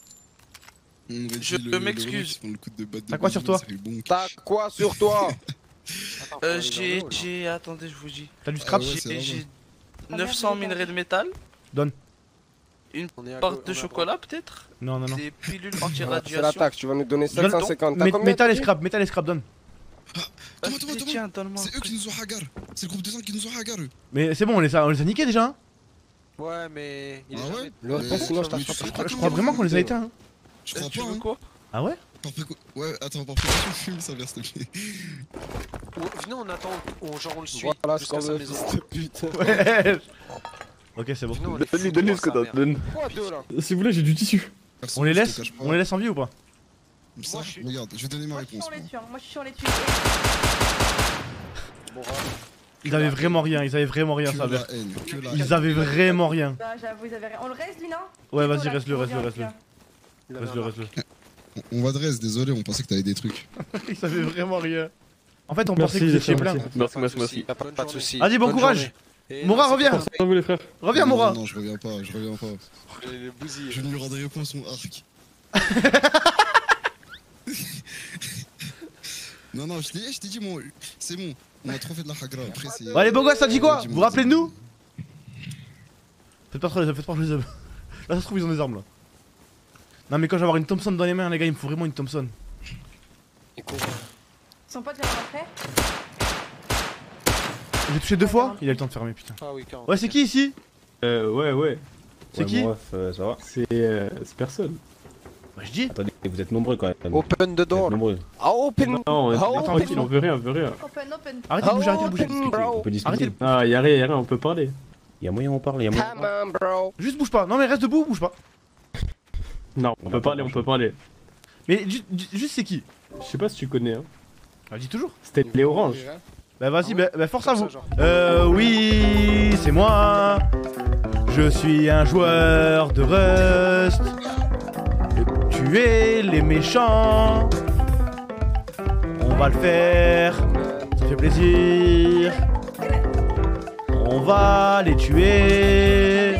Speaker 12: Je m'excuse.
Speaker 1: T'as quoi sur toi?
Speaker 10: T'as quoi sur toi?
Speaker 12: J'ai. Attendez, je vous dis.
Speaker 1: T'as du scrap?
Speaker 12: J'ai 900 minerais de métal.
Speaker 1: Donne.
Speaker 12: Une part de chocolat peut-être?
Speaker 1: Non.
Speaker 12: Des pilules anti-radiation.
Speaker 10: C'est la taxe, tu vas nous donner 750.
Speaker 1: Métal et scrap, donne.
Speaker 12: Tiens, donne-moi.
Speaker 8: C'est eux qui nous ont hagar. C'est le groupe de 5 qui nous ont hagar.
Speaker 1: Mais c'est bon, on les a niqués déjà. Hein.
Speaker 6: Ouais, mais.
Speaker 10: Sinon je t'attrape.
Speaker 1: Je crois vraiment qu'on les a éteints. Hein.
Speaker 8: Je crois pas.
Speaker 12: Quoi?
Speaker 1: Ah ouais?
Speaker 8: Ouais, attends, par précaution, fume ça, s'il te plaît.
Speaker 6: Venez, on attend, genre on le suit.
Speaker 10: Voilà ce qu'on veut, putain.
Speaker 1: Ouais. Ok, c'est bon.
Speaker 17: Donne-lui ce que t'as. Donne. Si vous voulez, j'ai du tissu. On les laisse en vie ou pas?
Speaker 8: Ça, regarde, je vais donner ma réponse.
Speaker 3: Moi je suis sur les tuyaux.
Speaker 1: Ils avaient vraiment rien, ça va. Ils avaient vraiment rien.
Speaker 3: J'avoue, ils avaient rien. On le reste, lui, non?
Speaker 1: Ouais, vas-y, reste-le.
Speaker 8: On va dresse, désolé, on pensait que t'avais des trucs.
Speaker 1: Ils avaient vraiment rien. En fait, on pensait que vous étiez plein.
Speaker 17: Merci.
Speaker 6: Pas de soucis.
Speaker 1: Vas-y, bon courage. Moura, reviens.
Speaker 17: Les frères.
Speaker 1: Reviens, Moura.
Speaker 8: Non, je reviens pas. Je ne lui rendrai pas son arc. Non, je t'ai dit, c'est bon. On a trop fait de la hagra. Après, c'est.
Speaker 1: Allez, beau gosse, ça dit quoi? Vous vous rappelez de nous? Faites pas trop les hommes. Là, ça se trouve, ils ont des armes là. Non, mais quand je vais avoir une Thompson dans les mains, les gars, il me faut vraiment une Thompson.
Speaker 3: Son pote vient de rentrer.
Speaker 1: J'ai touché 2 fois? Il a le temps de fermer, putain.
Speaker 6: Ah oui,
Speaker 1: ouais, c'est qui ici?
Speaker 17: Ouais.
Speaker 1: C'est qui?
Speaker 17: Bref, ça va. C'est personne.
Speaker 1: Bah, je dis.
Speaker 17: Attendez, vous êtes nombreux quand même.
Speaker 6: Open the door.
Speaker 17: Ah,
Speaker 6: open.
Speaker 17: Non, on veut rien.
Speaker 3: Open.
Speaker 1: Arrêtez de bouger.
Speaker 17: On peut discuter. Ah, y'a rien, on peut parler.
Speaker 11: Y'a moyen on parle,
Speaker 1: Juste bouge pas. Non, mais reste debout, bouge pas.
Speaker 17: Non, on peut parler.
Speaker 1: Mais juste c'est qui?
Speaker 17: Je sais pas si tu connais. Hein.
Speaker 1: Bah, dis toujours.
Speaker 17: C'était les oranges.
Speaker 1: Bah, vas-y, bah, force à vous. Oui, c'est moi. Je suis un joueur de Rust. Tuer les méchants. On va le faire. Ça fait plaisir. On va les tuer.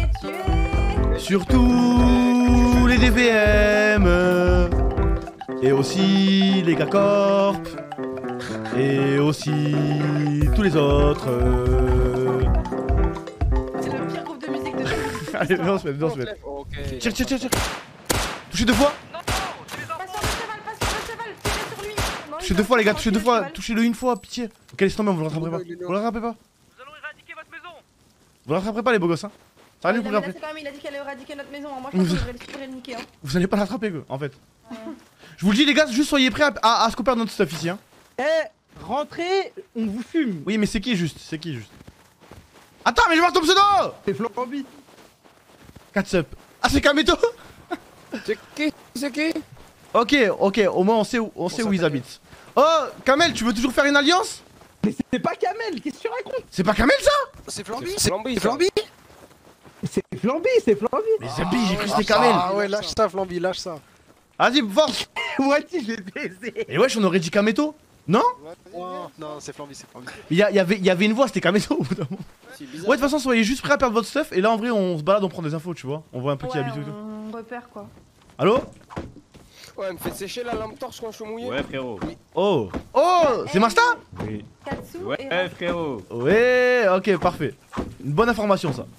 Speaker 1: Surtout les DVM. Et aussi les gars corp. Et aussi tous les autres.
Speaker 3: C'est le pire groupe de musique de
Speaker 1: Allez, viens, on se met, viens, on se met.
Speaker 10: Ok.
Speaker 1: Tire, tire, tire, tire. Touchez 2 fois.
Speaker 3: Pas sur le cheval, pas sur le cheval, tirez sur lui. Non,
Speaker 1: Touchez 2 fois, les gars, touchez 2 fois. Touchez-le une fois, pitié. Ok, laisse tomber, on vous le rattraperez pas. Vous le rattrapez pas. Vous le rattraperez pas, les beaux gosses, hein. Ça va aller courir après.
Speaker 3: Il a dit qu'elle allait éradiquer notre maison. Moi, je pense que je vais le niquer. Hein.
Speaker 1: Vous allez pas l'attraper, quoi, en fait. Je vous le dis, les gars, juste soyez prêts à scoper notre stuff ici, hein.
Speaker 14: Eh, rentrez, on vous fume.
Speaker 1: Oui, mais c'est qui juste? C'est qui juste? Attends, mais je vois ton pseudo!
Speaker 14: C'est Flamby.
Speaker 1: Catsup. Ah, c'est Kameto?
Speaker 10: C'est qui? C'est qui?
Speaker 1: Ok, ok, au moins on sait où ils habitent. Oh, Kamel, tu veux toujours faire une alliance?
Speaker 14: Mais c'est pas Kamel, qu'est-ce que tu racontes?
Speaker 1: C'est pas Kamel ça?
Speaker 18: C'est Flamby.
Speaker 10: C'est Flamby.
Speaker 14: C'est Flamby, c'est Flamby.
Speaker 1: Mais Zabi, j'ai cru que c'était Kamel.
Speaker 10: Ah ouais, lâche ça, Flamby, lâche ça.
Speaker 1: Vas-y, force.
Speaker 14: Wati, je l'ai baisé.
Speaker 1: Et wesh, on aurait dit Kameto? Non?
Speaker 10: Non, c'est Flamby, c'est Flamby.
Speaker 1: Il y avait une voix, c'était Kameto au bout d'un moment. Ouais, de toute façon, soyez juste prêts à perdre votre stuff. Et là, en vrai, on se balade, on prend des infos, tu vois. On voit un peu qui habite et tout.
Speaker 3: On repère quoi.
Speaker 1: Allo?
Speaker 10: Ouais, elle me fait sécher la lampe torche quand je suis mouillé.
Speaker 12: Ouais, frérot.
Speaker 1: Oh! Oh! C'est Masta?
Speaker 12: Oui.
Speaker 3: Katsu
Speaker 12: Ouais,
Speaker 3: et
Speaker 12: frérot.
Speaker 1: Ouais, ok, parfait. Une bonne information, ça.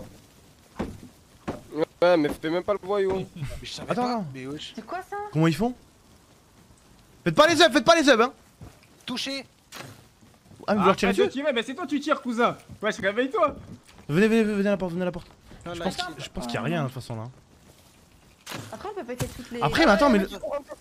Speaker 10: Ouais, mais fais même pas le voyou.
Speaker 1: Attends,
Speaker 18: Mais wesh.
Speaker 3: c'est quoi ça?
Speaker 1: comment ils font? Faites pas les subs, hein!
Speaker 18: Touché.
Speaker 1: Ah, mais vous leur tirez dessus?
Speaker 12: Mais c'est toi tu tires, cousin. Wesh, réveille-toi.
Speaker 1: Venez à la porte, venez à la porte.
Speaker 18: Ah,
Speaker 1: Je pense qu'il y a rien de toute façon là.
Speaker 3: Après, on peut péter toutes les.
Speaker 1: Après, mais attends, mais.
Speaker 3: Ouais,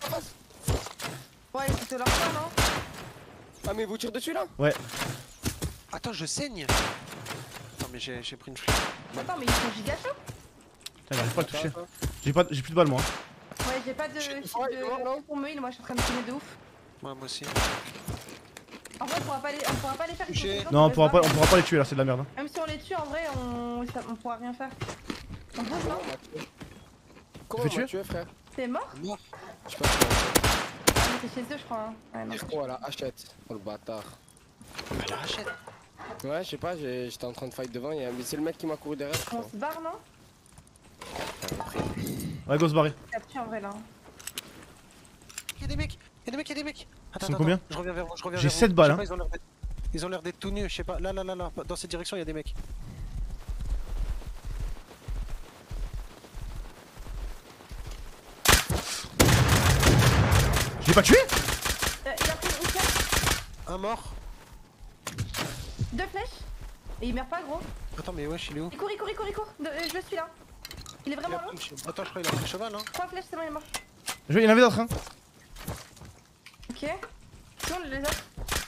Speaker 3: c'est leur ça, non?
Speaker 10: Ah, mais vous tirez dessus là?
Speaker 1: Ouais.
Speaker 18: Attends, je saigne. Attends, mais j'ai pris une flèche.
Speaker 3: Attends, mais ils sont giga chauds.
Speaker 1: Putain, j'arrive pas à le toucher. J'ai plus de balles, moi.
Speaker 3: Ouais, j'ai pas de shit pour me heal, moi je suis en train de fumer de ouf.
Speaker 18: Ouais, moi aussi.
Speaker 3: En vrai, on pourra pas les faire.
Speaker 18: Touché.
Speaker 1: Non, on pourra pas les tuer là, c'est de la merde.
Speaker 3: Même si on les tue, en vrai, on pourra rien faire. On bouge, non?
Speaker 10: Comment on m'a tué, frère?
Speaker 3: T'es mort?
Speaker 10: Mort. Je sais pas si
Speaker 3: c'est chez eux, je crois. Hein. Ouais, non.
Speaker 10: on la hachette. Oh le bâtard.
Speaker 18: Elle rachète.
Speaker 10: Ouais, je sais pas, j'étais en train de fight devant, mais c'est le mec qui m'a couru derrière.
Speaker 3: On se barre, non?
Speaker 1: Ouais, go se barrer.
Speaker 3: Capture en vrai là.
Speaker 18: Y'a des mecs.
Speaker 1: Ils sont combien?
Speaker 18: Je reviens vers vous,
Speaker 1: J'ai 7 balles, hein.
Speaker 18: Ils ont l'air d'être tout nus, je sais pas. Là, dans cette direction, y'a des mecs.
Speaker 1: Je l'ai pas tué?
Speaker 3: Il a pris une flèche.
Speaker 18: Un mort.
Speaker 3: 2 flèches. Et il meurt pas, gros.
Speaker 18: Attends, mais wesh, il est où?
Speaker 3: Il court. Je le suis là. Il est vraiment loin.
Speaker 18: Attends, je crois qu'il a pris le cheval, hein.
Speaker 3: 3 flèches, c'est bon, il est mort.
Speaker 1: Il y en avait d'autres, hein.
Speaker 3: Ok. Sinon, les autres.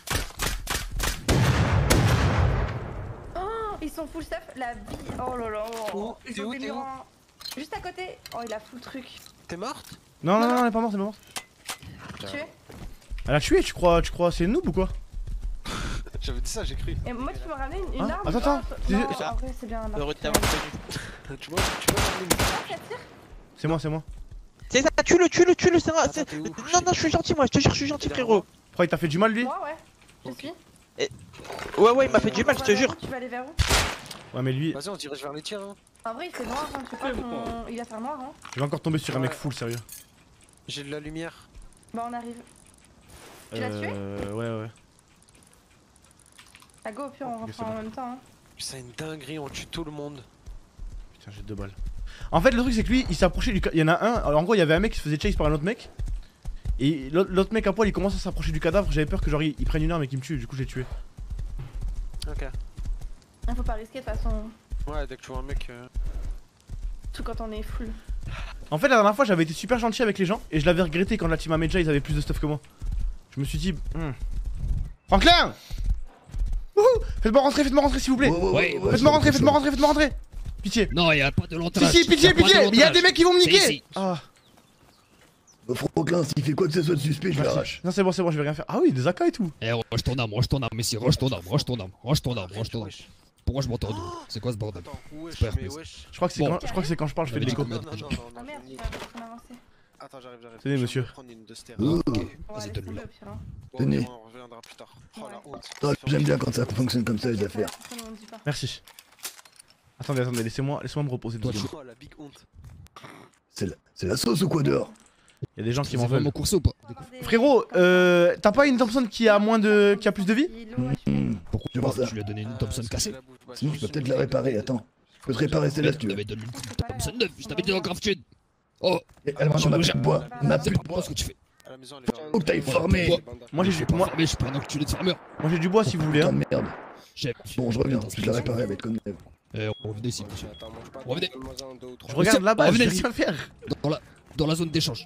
Speaker 3: Oh, ils sont full stuff. La vie. Oh là là. Ils ont des murs en... Juste à côté. Oh, il a full truc.
Speaker 18: T'es morte?
Speaker 1: Non, elle est pas morte,
Speaker 3: Tué.
Speaker 1: Elle a tué, tu crois c'est une noob ou quoi?
Speaker 18: J'avais dit ça, j'ai cru.
Speaker 3: Et moi, tu peux me ramener une arme?
Speaker 1: Attends.
Speaker 3: Non, en vrai, c'est bien.
Speaker 12: Heureux de t'avoir connu.
Speaker 18: Tu vois, ramener une.
Speaker 1: C'est moi.
Speaker 7: C'est ça, tue-le, c'est vrai. Non, je suis gentil, moi, je te jure, je suis gentil, frérot.
Speaker 1: Pourquoi il t'a fait du mal lui?
Speaker 3: Moi, ouais. Je suis.
Speaker 7: Ouais, il m'a fait du mal, je te jure.
Speaker 3: Tu vas aller vers où?
Speaker 1: Ouais, mais lui.
Speaker 18: Vas-y, on se dirige vers les tirs, hein.
Speaker 3: En vrai, il fait noir, hein. Je sais pas qu'on... Il va faire noir, hein.
Speaker 1: Je vais encore tomber sur un mec full, sérieux.
Speaker 18: J'ai de la lumière.
Speaker 3: Bah, on arrive. Tu l'as tué?
Speaker 1: Ouais.
Speaker 3: Ah, go, au pire, on reprend en même temps, hein.
Speaker 18: C'est une dinguerie, on tue tout le monde.
Speaker 1: Putain, j'ai 2 balles. En fait, le truc, c'est que lui, il s'approchait du. Il y en a un. Alors, en gros, il y avait un mec qui se faisait chase par un autre mec. Et l'autre mec à poil, il commence à s'approcher du cadavre. J'avais peur que genre il prenne une arme et qu'il me tue. Du coup, j'ai tué.
Speaker 18: Ok.
Speaker 3: Faut pas risquer de toute façon.
Speaker 18: Ouais, dès que tu vois un mec.
Speaker 3: Tout quand on est full.
Speaker 1: En fait, la dernière fois, j'avais été super gentil avec les gens. Et je l'avais regretté quand la team Ameja, ils avaient plus de stuff que moi. Je me suis dit. Franklin! Wouhou! Faites-moi rentrer s'il vous plaît!
Speaker 19: Ouais,
Speaker 1: faites-moi rentrer! Pitié!
Speaker 19: Non, y'a pas de l'entrée.
Speaker 1: Si, pitié! Mais y'a des mecs qui vont me niquer! Ah!
Speaker 5: Franklin, s'il fait quoi que ce soit de suspect, je l'arrache.
Speaker 1: Non, c'est bon, je vais rien faire. Ah oui, des AK et tout!
Speaker 19: Eh, range ton arme, ici, range ton arme. Pourquoi je m'entends? C'est quoi ce bordel?
Speaker 1: Je crois que c'est quand je parle, je fais des décos.
Speaker 3: Ah merde, on a avancé.
Speaker 18: Attends, j'arrive.
Speaker 1: Tenez, monsieur.
Speaker 19: Ok, vas-y, donne-le là.
Speaker 5: Tenez.
Speaker 18: On reviendra plus tard. Oh la honte.
Speaker 5: Oh, j'aime bien quand ça fonctionne comme ça, les affaires.
Speaker 1: Merci. Attendez, laissez-moi me reposer 2 secondes.
Speaker 18: Oh la big honte.
Speaker 5: C'est la sauce ou quoi dehors?
Speaker 1: Y'a des gens qui m'en veulent.
Speaker 19: Mon course ou pas?
Speaker 1: Frérot, t'as pas une Thompson qui a plus de vie?
Speaker 19: Pourquoi tu lui as donné une Thompson cassée?
Speaker 5: Sinon, je peux peut-être la réparer, attends. Faut te réparer celle-là si tu veux.
Speaker 19: Thompson 9, je t'avais dit dans Crafted. Oh,
Speaker 5: elle m'a on a plus de bois. On a plus de bois.
Speaker 19: ce que tu fais.
Speaker 5: Faut que t'ailles farmer.
Speaker 1: Moi j'ai du bois.
Speaker 19: Mais je suis pas un enculé de farmer.
Speaker 1: Moi j'ai du bois si vous voulez.
Speaker 5: Putain de merde.
Speaker 19: Chef.
Speaker 5: Bon, je reviens. Je l'ai réparé avec Connev.
Speaker 19: Revenez ici. Revenez.
Speaker 1: Je regarde là-bas, je vais rien faire.
Speaker 19: Dans la zone d'échange.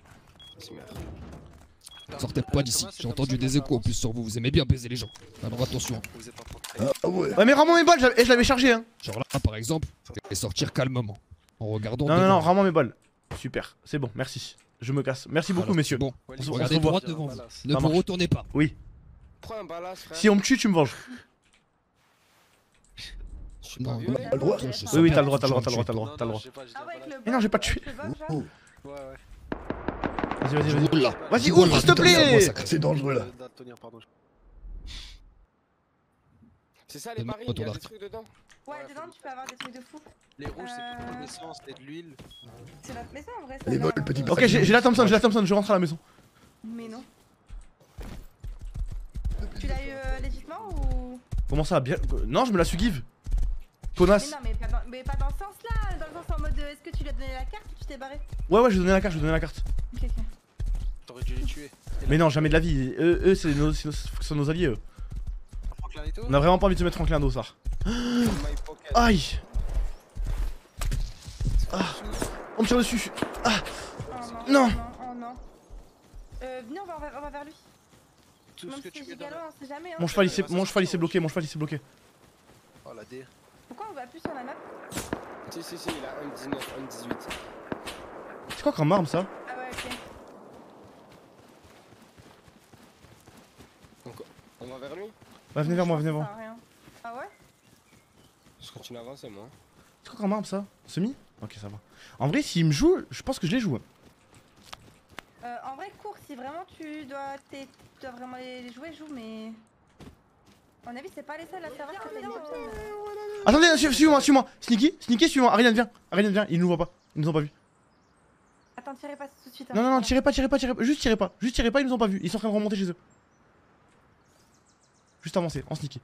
Speaker 19: Sortez pas d'ici, j'ai entendu des échos en plus sur vous, vous aimez bien baiser les gens. Alors attention.
Speaker 1: Ouais mais rends-moi mes balles, je l'avais chargé hein.
Speaker 19: Genre là par exemple, et sortir calmement. En regardant.
Speaker 1: Non, rends-moi mes balles. Super, c'est bon, merci. Je me casse. Merci beaucoup messieurs.
Speaker 19: Bon, regardez droit devant vous. Ne vous retournez pas.
Speaker 1: Oui.
Speaker 10: Prends un balasse, frère.
Speaker 1: Si on me tue, tu me venges.
Speaker 19: Non,
Speaker 5: on a pas le droit.
Speaker 1: Oui, t'as le droit. Mais non, j'ai pas tué. Vas-y. Vas-y, ouvre s'il te plaît.
Speaker 5: C'est dangereux là.
Speaker 10: C'est ça les barils, il y a des trucs dedans.
Speaker 3: Ouais, dedans tu peux avoir des trucs de fou.
Speaker 6: Les rouges c'est pour l'essence et de l'huile.
Speaker 3: C'est notre maison en vrai.
Speaker 5: Les vols, petit.
Speaker 1: Ok, j'ai la Thompson, je rentre à la maison.
Speaker 3: Mais non. Tu l'as eu légitimement ou.
Speaker 1: Comment ça bien. Non, je me la suis give. Connasse.
Speaker 3: Mais non, mais pas dans ce sens là, dans le sens en mode est-ce que tu lui as donné la carte ou tu t'es barré?
Speaker 1: Ouais, je lui ai donné la carte,
Speaker 3: Ok.
Speaker 6: T'aurais dû les tuer.
Speaker 1: Mais non, jamais de la vie. Eux, c'est nos alliés, eux. On a vraiment pas envie de se mettre Franklin dos, ça. Aïe. On me tire dessus. Non.
Speaker 3: Oh non. Venez, on va vers lui.
Speaker 6: Tout ce que tu veux dans
Speaker 3: on sait jamais.
Speaker 1: Mon cheval il s'est bloqué,
Speaker 6: Oh la D.
Speaker 3: Pourquoi on va plus sur la map?
Speaker 10: Si, il a 1,19, 1,18.
Speaker 1: C'est quoi comme arme ça?
Speaker 3: Ah ouais, ok.
Speaker 10: Donc, on va vers lui?
Speaker 1: Ouais, venez vers moi.
Speaker 3: Ah ouais?
Speaker 10: Je continue à avancer moi.
Speaker 1: C'est quoi comme arme ça? Semi? Ok, ça va. En vrai, s'il me joue, je pense que je les joue.
Speaker 3: En vrai, cours, si vraiment tu dois vraiment les jouer, joue, mais. À mon avis, c'est pas les seuls à savoir que t'as une Thompson.
Speaker 1: Attendez, suis-moi. Sneaky, suis-moi. Ariane, viens. Ils nous voient pas. Ils nous ont pas vu.
Speaker 3: Attends, tirez pas tout de suite.
Speaker 1: Non, tirez pas. Juste tirez pas, ils nous ont pas vu. Ils sont en train de remonter chez eux. Juste avancer, en sneaky.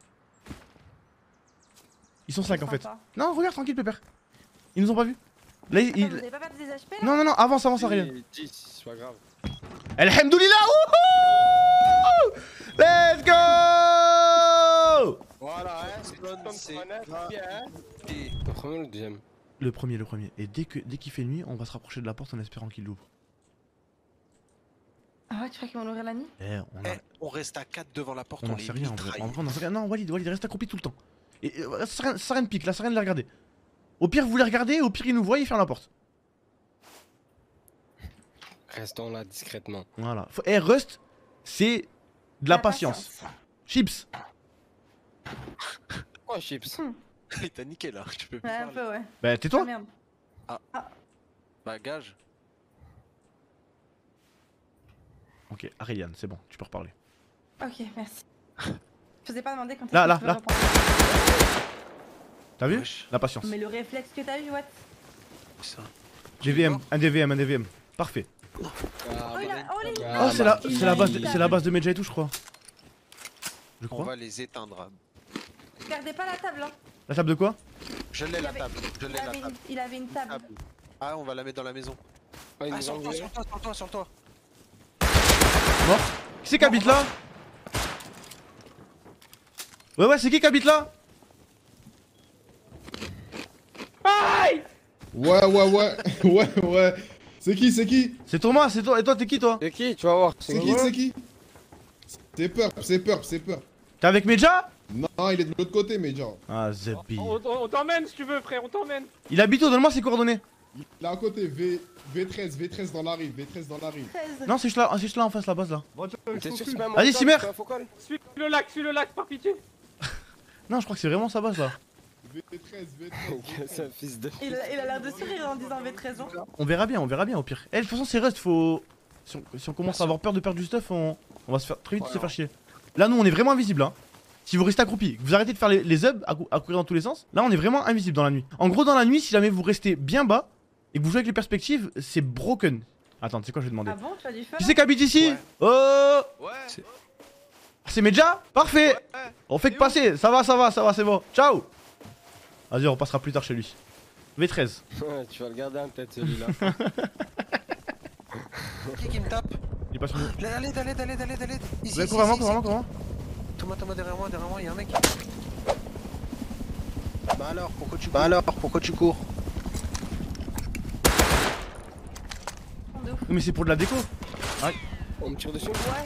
Speaker 1: Ils sont 5 en fait. Non, regarde, tranquille, pépère. Ils nous ont pas vu. Là,
Speaker 3: vous avez pas perdu des HP là?
Speaker 1: Non, avance, Ariane.
Speaker 10: 10, c'est pas grave.
Speaker 1: Alhamdoulilah, wouhou! Let's go!
Speaker 10: Voilà, c'est bien. Le premier ou le deuxième?
Speaker 1: Le premier. Et dès qu'il fait nuit, on va se rapprocher de la porte en espérant qu'il l'ouvre.
Speaker 3: Ah ouais, tu crois qu'ils vont l'ouvrir la nuit?
Speaker 6: On reste à 4 devant la porte,
Speaker 1: on en sait rien en vrai. On en sait rien. Non, Walid, reste accroupi tout le temps. Et ça sert à rien de pique, là, ça sert à rien de les regarder. Au pire, vous les regardez, au pire, ils nous voient, ils ferment la porte.
Speaker 10: Restons là discrètement.
Speaker 1: Voilà. Rust, c'est de la patience. Chips.
Speaker 10: Oh, chips.
Speaker 6: Il t'a niqué là, tu peux plus
Speaker 3: un peu, ouais.
Speaker 1: Bah, tais-toi.
Speaker 3: Ah, merde.
Speaker 6: Bah, gage.
Speaker 1: Ok, Aureliane, c'est bon, tu peux reparler.
Speaker 3: Ok, merci. Je vous ai pas demandé quand
Speaker 1: là. T'as vu? La patience.
Speaker 3: Mais le réflexe que t'as eu, what?
Speaker 6: Ça.
Speaker 1: un DVM. Parfait.
Speaker 3: Oh,
Speaker 1: c'est la base de Medja et tout, je crois.
Speaker 6: On va les éteindre.
Speaker 3: Regardez pas la table, hein.
Speaker 1: La table de quoi?
Speaker 6: Je l'ai la table.
Speaker 3: Il avait une table.
Speaker 6: Ah, on va la mettre dans la maison. Ah, sur le toit.
Speaker 1: Mort. Qui c'est qui habite là? Ouais, c'est qui habite là?
Speaker 17: Aïe! Ouais. C'est qui?
Speaker 1: C'est Thomas, c'est toi. Et toi, t'es qui, toi?
Speaker 10: C'est qui? Tu vas voir.
Speaker 17: C'est qui? C'est peur.
Speaker 1: T'es avec Medja?
Speaker 17: Non, il est de l'autre côté, Medja.
Speaker 1: Ah, Zebi.
Speaker 12: On t'emmène si tu veux, frère, on t'emmène.
Speaker 1: Il habite où? Donne-moi ses coordonnées.
Speaker 17: Il est à côté, V13 dans la rive,
Speaker 1: Non, c'est là en face, la base là.
Speaker 10: Vas-y,
Speaker 1: Simer.
Speaker 12: Suis le lac, par pitié.
Speaker 1: Non, je crois que c'est vraiment sa base là.
Speaker 10: V13. C'est un fils de.
Speaker 3: Il a l'air de sourire en disant V13 ans.
Speaker 1: On verra bien au pire. De toute façon, c'est Rust, faut. Si on commence à avoir peur de perdre du stuff, on va se faire très vite se faire chier. Là, nous, on est vraiment invisible, hein. Si vous restez accroupi, que vous arrêtez de faire les hubs à courir dans tous les sens, là, on est vraiment invisible dans la nuit. En gros, dans la nuit, si jamais vous restez bien bas et que vous jouez avec les perspectives, c'est broken. Attends, tu sais quoi, je vais demander.
Speaker 3: Ah bon, tu as du feu?
Speaker 1: Qui c'est qui habite ici? Oh! C'est Medja? Parfait! On fait que passer, ça va, c'est bon. Ciao! Vas-y, on repassera plus tard chez lui. V13.
Speaker 10: Ouais, tu vas le garder en tête celui-là.
Speaker 18: Qui me tape?
Speaker 1: Il est pas sur nous.
Speaker 18: Allez. Ici,
Speaker 1: Cours vraiment, cours vraiment.
Speaker 18: Thomas, derrière moi, y'a un mec. Bah alors, pourquoi tu cours?
Speaker 1: Mais c'est pour de la déco. Ah.
Speaker 10: On me tire dessus?
Speaker 3: Ouais.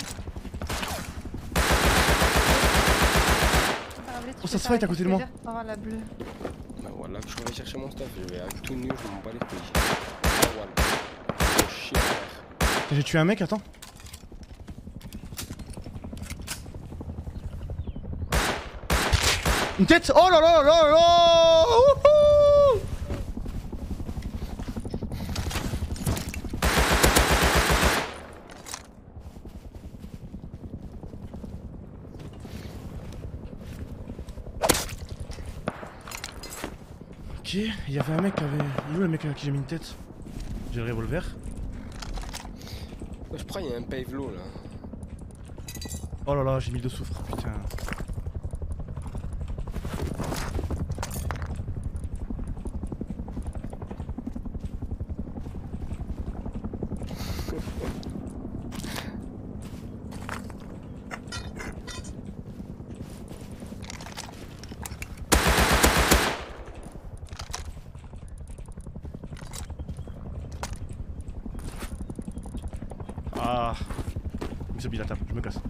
Speaker 1: Oh, ça se fight à côté de moi.
Speaker 3: La bleue.
Speaker 10: Bah voilà, je vais chercher mon stuff. Je vais avec tout nu, je m'en bats les couilles. Ah voilà. Oh, chier.
Speaker 1: J'ai tué un mec, attends. Une tête. Oh là là là là. Wouhou. Ok, il y avait un mec qui avait... Il est où le mec à qui j'ai mis une tête? J'ai le revolver.
Speaker 10: Je crois qu'il y a un pavelo là.
Speaker 1: Oh là là, j'ai mis de soufre, putain. Ah, il s'est mis la table, je me casse.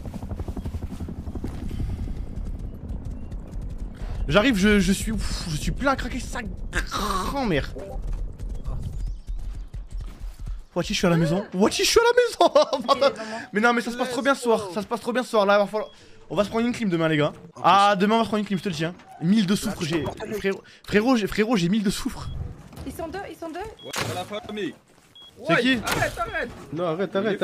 Speaker 1: J'arrive, je suis plein à craquer sa grand-mère. Wachi, je suis à la maison. Wachi, je suis à la maison. Mais non, mais ça se passe trop bien ce soir. Ça se passe trop bien ce soir. Là, va falloir... On va se prendre une clim demain, les gars. Ah, demain, on va se prendre une clim, je te le dis. Hein. 1000 de soufre, j'ai. Frérot, j'ai 1000 de soufre.
Speaker 3: Ils sont deux.
Speaker 12: Ouais, la famille.
Speaker 1: C'est qui?
Speaker 12: Arrête.
Speaker 17: Non, arrête.
Speaker 3: Ouais,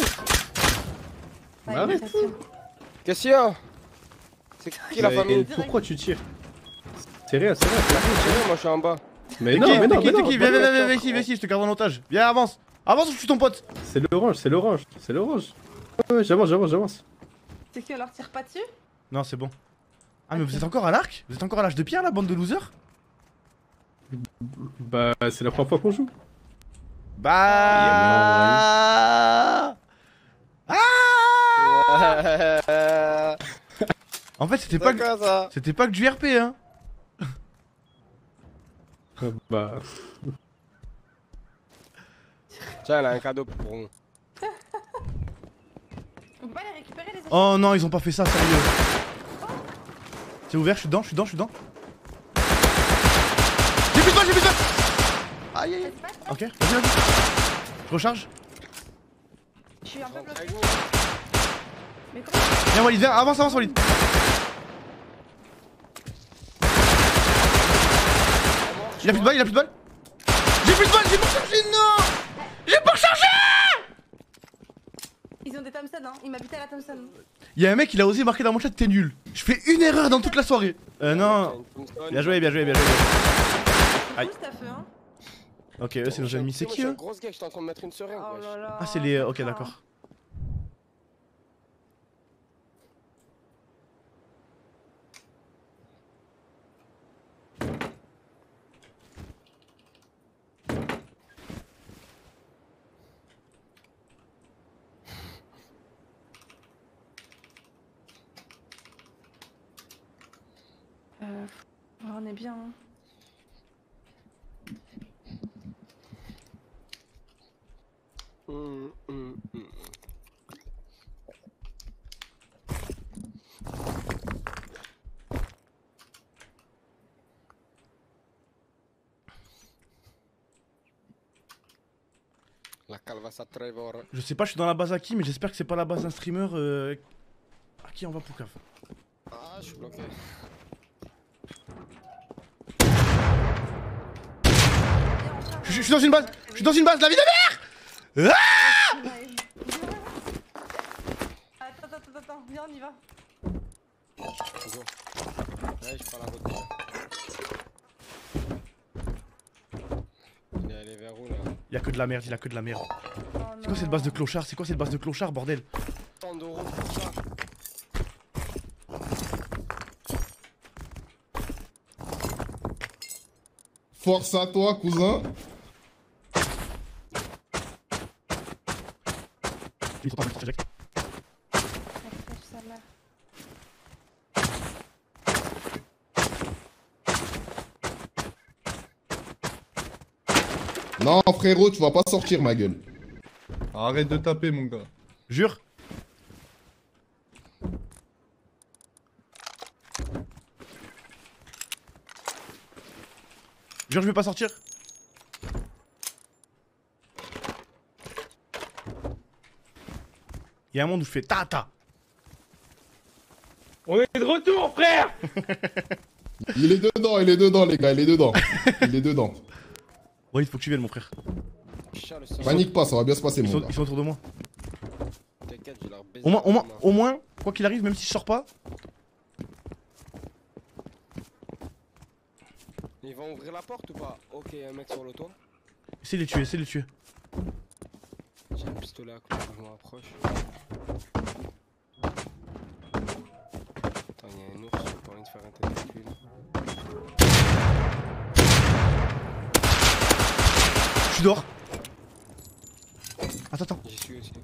Speaker 17: Arrête.
Speaker 10: Qu'est-ce qu'il y a? C'est qui la famille?
Speaker 17: Pourquoi tu tires? C'est rien.
Speaker 10: Moi je suis en bas.
Speaker 17: Mais non.
Speaker 1: T'es qui? Viens ici, je te garde en otage. Viens, avance. Avance ou je suis ton pote.
Speaker 17: C'est l'orange. Ouais, j'avance.
Speaker 3: C'est que leur tire pas dessus?
Speaker 1: Non, c'est bon. Ah, mais vous êtes encore à l'arc? Vous êtes encore à l'âge de pierre, la bande de losers?
Speaker 17: Bah, c'est la première fois qu'on joue.
Speaker 1: Bah. En fait, c'était pas que du RP, hein.
Speaker 17: Bah.
Speaker 10: Tiens, elle a un cadeau pour nous.
Speaker 3: On peut pas les récupérer les autres?
Speaker 1: Oh non, ils ont pas fait ça, sérieux. C'est ouvert, je suis dedans. J'ai plus de balles. Aïe. Ok, vas-y. Je recharge.
Speaker 3: Je suis un peu bloqué. Mais comment?
Speaker 1: Viens, Walid, viens, avance, Walid. Il a plus de balles, J'ai pas rechargé, non. J'ai pas rechargé.
Speaker 3: Ils ont des Thompson, hein. Il m'a buté à la Thompson.
Speaker 1: Y'a un mec, il a osé marquer dans mon chat, t'es nul. Je fais une erreur dans toute la soirée. Non. Bien joué. Aïe. Ok, eux c'est nos ennemis, c'est qui eux?
Speaker 10: Grosse gars, j'étais en train de mettre une seringue.
Speaker 1: Ah, c'est les. Ok, d'accord.
Speaker 3: On est bien. Hein.
Speaker 10: La calvasse à Trevor.
Speaker 1: Je sais pas, je suis dans la base à qui, mais j'espère que c'est pas la base d'un streamer à qui on va pour cave.
Speaker 10: Ah, je suis bloqué.
Speaker 1: Je suis dans une base, la vie de merde.
Speaker 3: Attends, viens, on y va.
Speaker 10: Ouais, je prends la route déjà. Il est allé vers où là?
Speaker 1: Il a que de la merde. C'est quoi cette base de clochard, bordel?
Speaker 10: 100 € pour ça.
Speaker 20: Force à toi, cousin. Non, frérot, tu vas pas sortir, ma gueule.
Speaker 15: Arrête de taper, mon gars.
Speaker 1: Jure. Jure, je vais pas sortir. Il y a un monde où je fais ta.
Speaker 12: On est de retour, frère.
Speaker 20: Il est dedans, les gars, il est dedans. Il est dedans.
Speaker 1: Ouais, il faut que tu viennes, mon frère.
Speaker 20: Panique pas, ça va bien se passer, mon gars.
Speaker 1: Ils sont autour de moi.
Speaker 10: T'inquiète, je leur baise.
Speaker 1: Au moins, quoi qu'il arrive, même si je sors pas.
Speaker 10: Ils vont ouvrir la porte ou pas? Ok, un mec sur le toit.
Speaker 1: Essaye de les tuer,
Speaker 10: J'ai un pistolet à clou, je m'en rapproche. Attends, il y a un ours, j'ai pas envie de faire un tête avec lui.
Speaker 1: Je suis dehors. Attends.
Speaker 10: J'y suis aussi.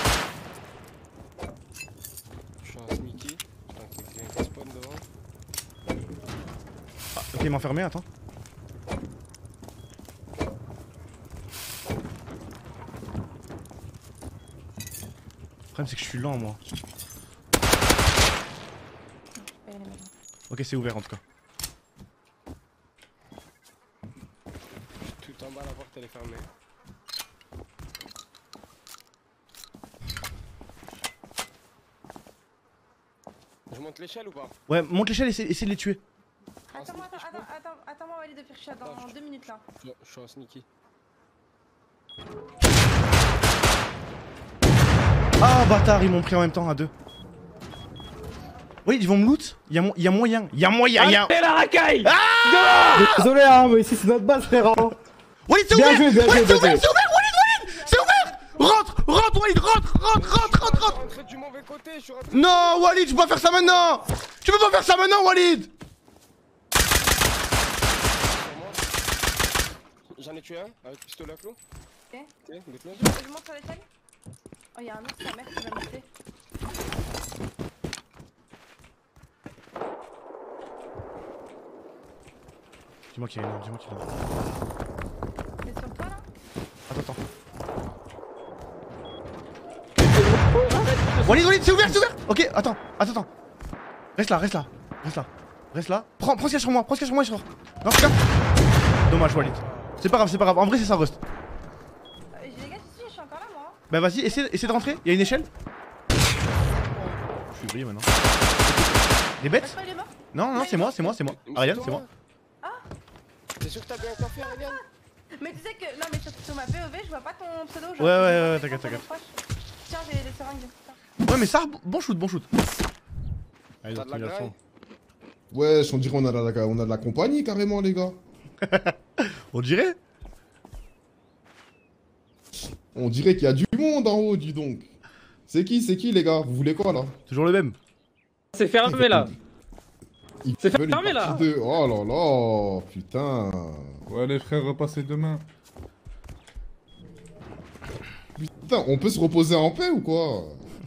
Speaker 10: Je suis un sneaky. Attends, quelqu'un qui spawn devant.
Speaker 1: Ah, ok, il m'a enfermé, attends. Le problème c'est que je suis lent, moi. Ok, c'est ouvert en tout cas.
Speaker 10: Tout en bas, la porte elle est fermée. Je monte l'échelle ou pas?
Speaker 1: Ouais, monte l'échelle et essaie de les tuer.
Speaker 3: Attends-moi, Walid, de faire chat dans 2 minutes là.
Speaker 10: Je suis un sneaky.
Speaker 1: Ah bâtard, ils m'ont pris en même temps à 2. Oui, ils vont me loot. Il y a moyen.
Speaker 12: Allez, la racaille.
Speaker 14: Désolé, hein, mais ici c'est notre base, frérot.
Speaker 1: Oui, c'est
Speaker 14: Bien
Speaker 1: ouvert.
Speaker 14: joué, bien joué,
Speaker 1: C'est
Speaker 14: bien
Speaker 1: ouvert,
Speaker 14: joué.
Speaker 1: Walid. C'est ouvert. Rentre, Walid, rentre.
Speaker 10: Rentrez du mauvais côté, je suis rentré.
Speaker 1: Non, Walid, je peux pas faire ça maintenant. Tu peux pas faire ça maintenant, Walid.
Speaker 10: J'en ai tué un avec pistolet à clou.
Speaker 3: Ok.
Speaker 10: Bute-le.
Speaker 3: Je monte sur l'échelle. Oh, y'a un ours, sa mère qui va me buter.
Speaker 1: Dis-moi qu'il y a une,
Speaker 3: T'es sur toi là?
Speaker 1: Attends. Walid, c'est ouvert. Ok, attends. Reste là. Prends ce qu'il y a sur moi, et sors. Non, regarde. Dommage, Walid. C'est pas grave, en vrai c'est ça, Rust.
Speaker 3: Les gars, je suis encore là moi.
Speaker 1: Bah vas-y, essaie de rentrer, il y a une échelle. Je suis brillé maintenant. Des bêtes? Non, c'est moi. Ariane, c'est moi.
Speaker 10: T'es sûr que t'as bien coiffé, Ariane?
Speaker 3: Mais tu sais que. Non, mais sur ma POV, je vois pas ton pseudo.
Speaker 1: Ouais, t'inquiète.
Speaker 3: Tiens, j'ai des seringues.
Speaker 1: Ouais, mais ça, bon shoot. Allez,
Speaker 10: T'as de la graille?
Speaker 20: Wesh, on dirait on a de la compagnie carrément, les gars.
Speaker 1: On dirait.
Speaker 20: On dirait qu'il y a du monde en haut, dis donc. C'est qui, les gars? Vous voulez quoi, là?
Speaker 1: Toujours le même.
Speaker 12: C'est fermé là.
Speaker 20: C'est fermé là. Oh là là, putain.
Speaker 15: Ouais, les frères, repassez demain.
Speaker 20: Putain, on peut se reposer en paix ou quoi?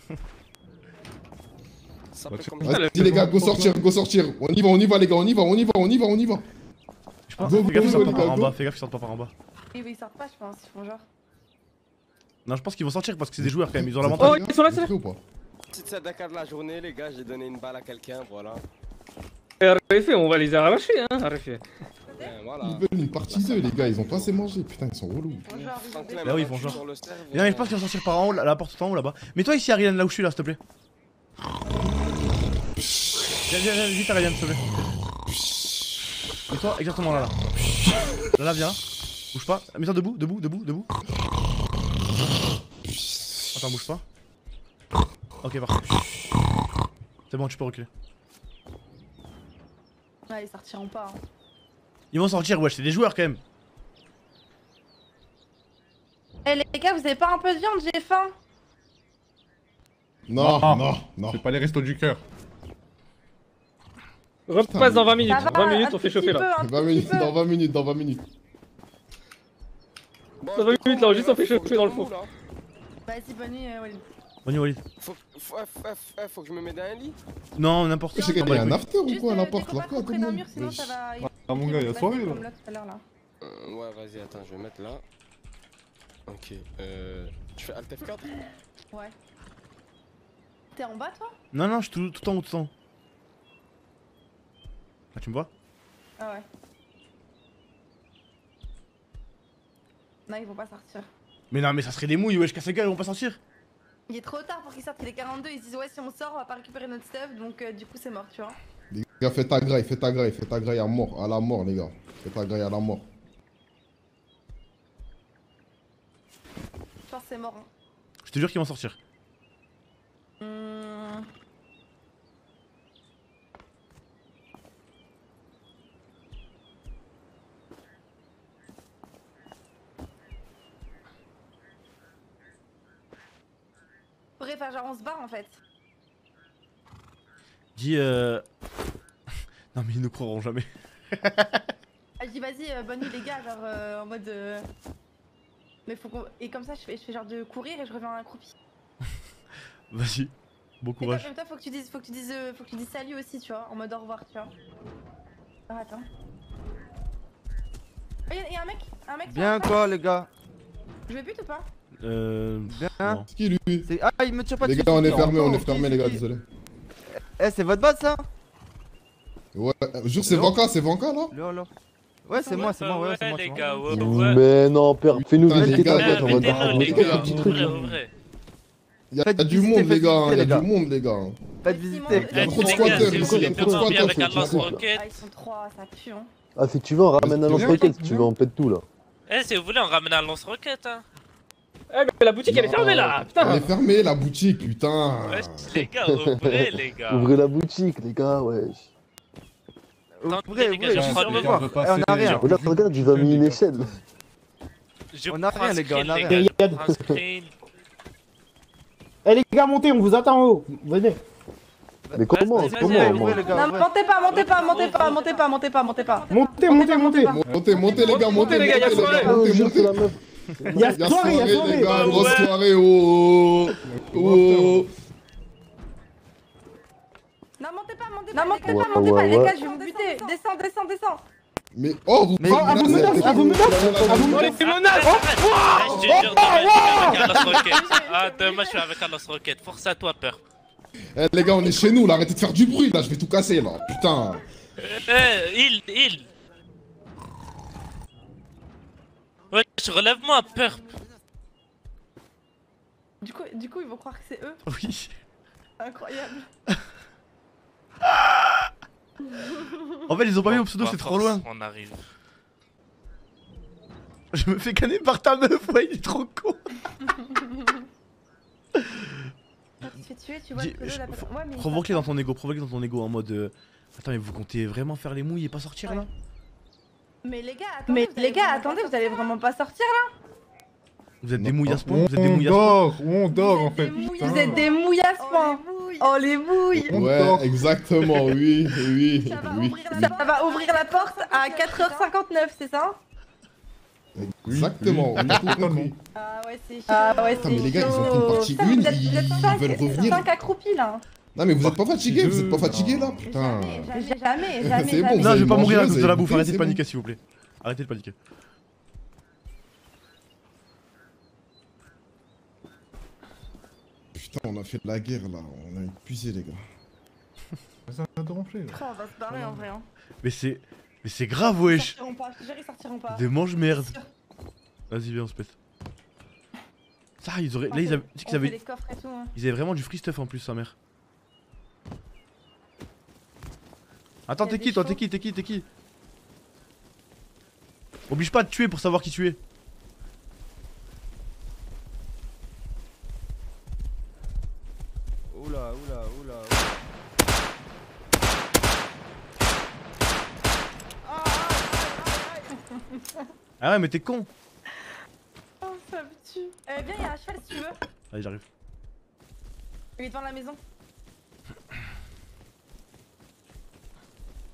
Speaker 20: Vas-y les gars, go sortir. On y va les gars, on y va.
Speaker 1: Je pense fais gaffe qu'ils sortent pas par en bas, fais gaffe qu'ils sortent pas par en bas.
Speaker 3: Et oui, ils sortent pas, je pense, ils font genre.
Speaker 1: Non, je pense qu'ils vont sortir parce que c'est des joueurs quand même, ils ont l'avantage.
Speaker 12: Oh, ils sont là, c'est là.
Speaker 10: Petite sadaka de la journée, les gars, j'ai donné une balle à quelqu'un, voilà.
Speaker 12: Arrêtez, on va les arracher, hein, arrêtez.
Speaker 10: Voilà.
Speaker 20: Ils veulent une partie 2, les gars, ils ont pas assez mangé, putain, ils sont relous.
Speaker 1: Là oui, ils font genre. Non, mais je pense qu'ils vont sortir par en haut, la porte en haut là-bas. Mais toi ici, Ariane, là où je suis là, s'il te plaît. Viens, vite, Ariane, s'il te plaît. Et toi, exactement là. Là, viens. Bouge pas. Mets-toi debout. Attends, bouge pas. Ok, parfait. C'est bon, tu peux reculer.
Speaker 3: Ouais, ils sortiront pas. Hein.
Speaker 1: Ils vont sortir, wesh, c'est des joueurs quand même.
Speaker 3: Eh les gars, vous avez pas un peu de viande, j'ai faim.
Speaker 20: Non.
Speaker 15: C'est pas les restos du cœur.
Speaker 12: Repasse dans 20 minutes.
Speaker 3: Ça va,
Speaker 12: 20 minutes,
Speaker 3: un
Speaker 12: on fait
Speaker 3: petit
Speaker 12: chauffer
Speaker 3: peu,
Speaker 12: là.
Speaker 3: un
Speaker 20: 20 minutes, dans 20 minutes, dans 20 minutes.
Speaker 12: Dans 20 minutes là, juste on fait chauffer dans le fond.
Speaker 3: Vas-y, bonne nuit, Walid.
Speaker 1: Bonne nuit, Walid.
Speaker 10: Faut que je me mette dans un lit.
Speaker 1: Non, n'importe
Speaker 20: Je sais qu'il y a un after ou quoi, n'importe
Speaker 3: Pas trop près d'un mur, sinon ça va.
Speaker 15: Ah mon gars, il y a soirée là.
Speaker 3: Comme là tout à l'heure là.
Speaker 10: Ouais, vas-y, attends, je vais mettre là. Ok, tu fais Alt F4?
Speaker 3: Ouais. T'es en bas toi?
Speaker 1: Non, non, je suis tout en haut, tout en haut. Ah, tu me vois?
Speaker 3: Ah ouais. Non, ils vont pas sortir.
Speaker 1: Mais non, mais ça serait des mouilles, wesh, casse la gueule, ils vont pas sortir.
Speaker 3: Il est trop tard pour qu'ils sortent, il est 42, ils se disent ouais si on sort on va pas récupérer notre stuff donc du coup c'est mort tu vois.
Speaker 20: Les gars, faites ta graille, faites ta graille, faites ta graille à mort, les gars. Faites ta graille à la mort.
Speaker 3: Je pense que c'est mort hein.
Speaker 1: Je te jure qu'ils vont sortir.
Speaker 3: Faudrait faire genre on se barre en fait.
Speaker 1: Dis Non mais ils nous croiront jamais.
Speaker 3: Ah, je dis vas-y bonne nuit les gars genre en mode mais faut qu'on... Et comme ça je fais genre de courir et je reviens accroupi.
Speaker 1: Vas-y, bon courage.
Speaker 3: Et toi faut que tu dises salut aussi tu vois, en mode au revoir tu vois. Ah attends. Oh, y'a un mec
Speaker 18: Bien quoi les gars?
Speaker 3: Je vais but ou pas?
Speaker 18: Bien.
Speaker 20: C'est qui lui?
Speaker 18: Ah il me tire pas
Speaker 20: les
Speaker 18: dessus.
Speaker 20: gars, on est fermé les gars, désolé.
Speaker 18: Eh c'est votre base ça?
Speaker 20: Ouais, jure c'est Vanka là?
Speaker 18: Ouais c'est moi, ouais c'est moi.
Speaker 14: Les gars, ouais. Mais non père, fais-nous visiter ta boîte, on va te un petit truc.
Speaker 20: Y'a du monde les gars, y'a du monde les gars.
Speaker 18: Faites visiter.
Speaker 20: Y'a trop de squatters ici, y'a trop de squatters.
Speaker 3: Ah ils sont 3, ça pue hein.
Speaker 14: Ah si tu veux on ramène un lance-roquette, si tu veux on pète tout là.
Speaker 16: Eh si vous voulez on ramène un lance-roquette hein.
Speaker 12: Eh mais la boutique elle est fermée là, putain.
Speaker 20: Elle est fermée la boutique, putain.
Speaker 16: Ouais les gars, ouvrez les gars.
Speaker 14: Ouvrez la boutique les gars, wesh.
Speaker 18: Ouvrez,
Speaker 16: les gars, je prends le
Speaker 18: voir. On a rien.
Speaker 14: Regarde, il va mis une échelle.
Speaker 18: On a rien les gars, on a rien.
Speaker 9: Eh les gars, montez, on vous attend en haut. Venez.
Speaker 14: Mais comment?
Speaker 3: Non, montez pas.
Speaker 20: Montez les gars, montez les gars,
Speaker 9: Y'a soirée,
Speaker 20: les gars, grosse soirée, oh.
Speaker 3: Non, montez pas, les gars, je vais vous buter. Descends.
Speaker 20: Mais oh, vous
Speaker 16: Ah, demain je suis avec un lance-roquette, force à toi, peur.
Speaker 20: Eh les gars, on est chez nous là, arrêtez de faire du bruit là, je vais tout casser là, putain.
Speaker 16: Il Ouais, relève-moi, peur.
Speaker 3: Du coup, ils vont croire que c'est eux.
Speaker 1: Oui.
Speaker 3: Incroyable.
Speaker 1: En fait, ils ont pas vu au pseudo, c'est trop loin.
Speaker 16: On arrive.
Speaker 1: Je me fais canner par ta meuf, ouais, il est trop con.
Speaker 3: Quand tu te fais tuer, tu vois le pseudo de la personne. Ouais, mais
Speaker 1: provoque-les dans ton ego, en mode. Attends, mais vous comptez vraiment faire les mouilles et pas sortir là?
Speaker 3: Mais les gars, attendez, vous allez vraiment pas sortir là?
Speaker 1: Vous êtes des mouilles à ce point? Vous êtes des mouilles à ce point?
Speaker 15: On dort en fait.
Speaker 3: Vous êtes des mouilles à ce point. Oh les mouilles.
Speaker 20: Ouais, exactement, oui.
Speaker 3: Ça va ouvrir la porte à 4h59, c'est ça?
Speaker 20: Exactement, on a tout compris.
Speaker 3: Ah ouais, c'est chaud.
Speaker 20: Putain, mais les gars, ils ont fait une partie 1, ils veulent revenir.
Speaker 3: 5 accroupis là.
Speaker 20: Non mais vous êtes pas fatigués, là, putain.
Speaker 3: Jamais.
Speaker 20: C'est bon,
Speaker 1: non, je vais pas mourir à cause de la
Speaker 20: vous
Speaker 1: bouffe, arrêtez de paniquer s'il vous plaît. Arrêtez de paniquer.
Speaker 20: Putain, on a fait de la guerre là, on a épuisé les gars.
Speaker 15: Ça va te ronfler là.
Speaker 3: On va se barrer en vrai.
Speaker 1: Mais c'est grave, wesh.
Speaker 3: Ils sortiront pas.
Speaker 1: Des mange-merde. Vas-y, viens, on se pète. Ça, ils auraient. Là, ils avaient. Tu sais qu'ils avaient. Ils avaient vraiment du free stuff en plus, sa mère. Attends, t'es qui toi? T'es qui? Oblige pas de tuer pour savoir qui tu es.
Speaker 18: Oula.
Speaker 1: Ah ouais, mais t'es con.
Speaker 3: Oh, ça me tue. Viens, y'a un cheval si tu veux.
Speaker 1: Allez, j'arrive.
Speaker 3: Il est devant la maison.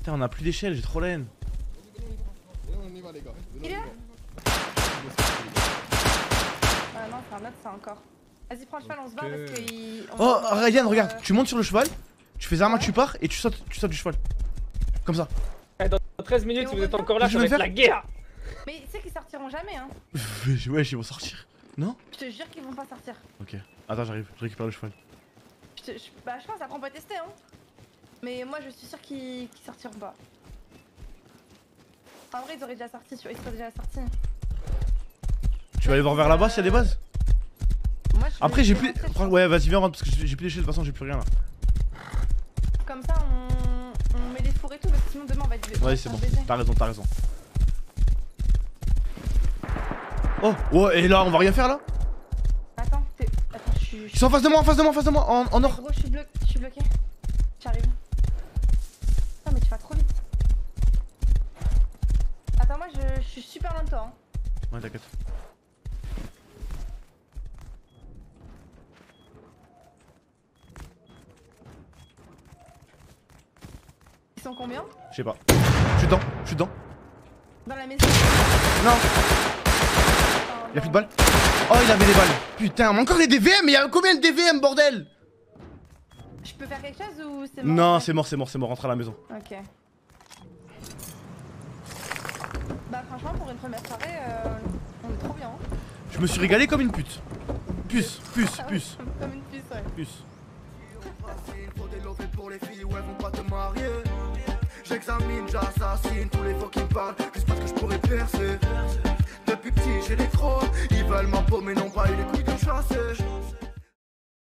Speaker 1: Putain, on a plus d'échelle, j'ai trop la haine.
Speaker 11: On y va, les gars.
Speaker 3: Il est là? Ah non, c'est un autre, ça encore. Vas-y, prends le cheval, on se bat parce qu'il.
Speaker 1: Oh, Ryan, regarde, tu montes sur le cheval, tu fais arme, tu pars et tu sautes du cheval. Comme ça.
Speaker 12: Dans 13 minutes, si vous êtes encore là, ça va être la guerre.
Speaker 3: Mais tu sais qu'ils sortiront jamais, hein.
Speaker 1: Ouais, ils vont sortir. Non?
Speaker 3: Je te jure qu'ils vont pas sortir.
Speaker 1: Ok. Attends, j'arrive, je récupère le cheval.
Speaker 3: Bah, je pense, après on peut tester, hein. Mais moi, je suis sûr qu'ils sortiront pas. En vrai, ils auraient déjà sorti, ils seraient déjà sortis.
Speaker 1: Tu vas aller voir vers là-bas s'il y a des bases? Après, j'ai plus. Ouais, vas-y, viens, rentre parce que j'ai plus d'échelle, de toute façon, j'ai plus rien là.
Speaker 3: Comme ça, on met les fours et tout, parce que sinon demain on va être.
Speaker 1: Ouais, c'est bon, t'as raison, t'as raison. Oh, ouais, et là, on va rien faire là?
Speaker 3: Attends, je suis.
Speaker 1: Ils sont en face de moi, en or.
Speaker 3: Gros, je suis bloqué. J'arrive. Non, mais tu vas trop vite. Attends, moi je suis super loin de toi. Hein.
Speaker 1: Ouais, t'inquiète.
Speaker 3: Ils sont combien?
Speaker 1: Je sais pas. Je suis dedans.
Speaker 3: Dans la maison.
Speaker 1: Non. Y'a plus de balles. Oh, il avait des balles. Putain, mais encore les DVM, mais y'a combien de DVM, bordel?
Speaker 3: Je peux faire quelque chose ou c'est mort?
Speaker 1: Non, c'est mort, rentre à la maison.
Speaker 3: Ok. Bah franchement, pour une première soirée, on est trop bien. Hein.
Speaker 1: Je me suis régalé comme une pute. Puce.
Speaker 3: Comme une puce, ouais.
Speaker 1: Puce.
Speaker 2: Faut des lovés pour les filles où elles vont pas te marier. J'examine, j'assassine tous les faux qui me parlent juste parce que je pourrais percer. Depuis petit j'ai des crocs, ils veulent ma peau mais n'ont pas eu les couilles de chasser.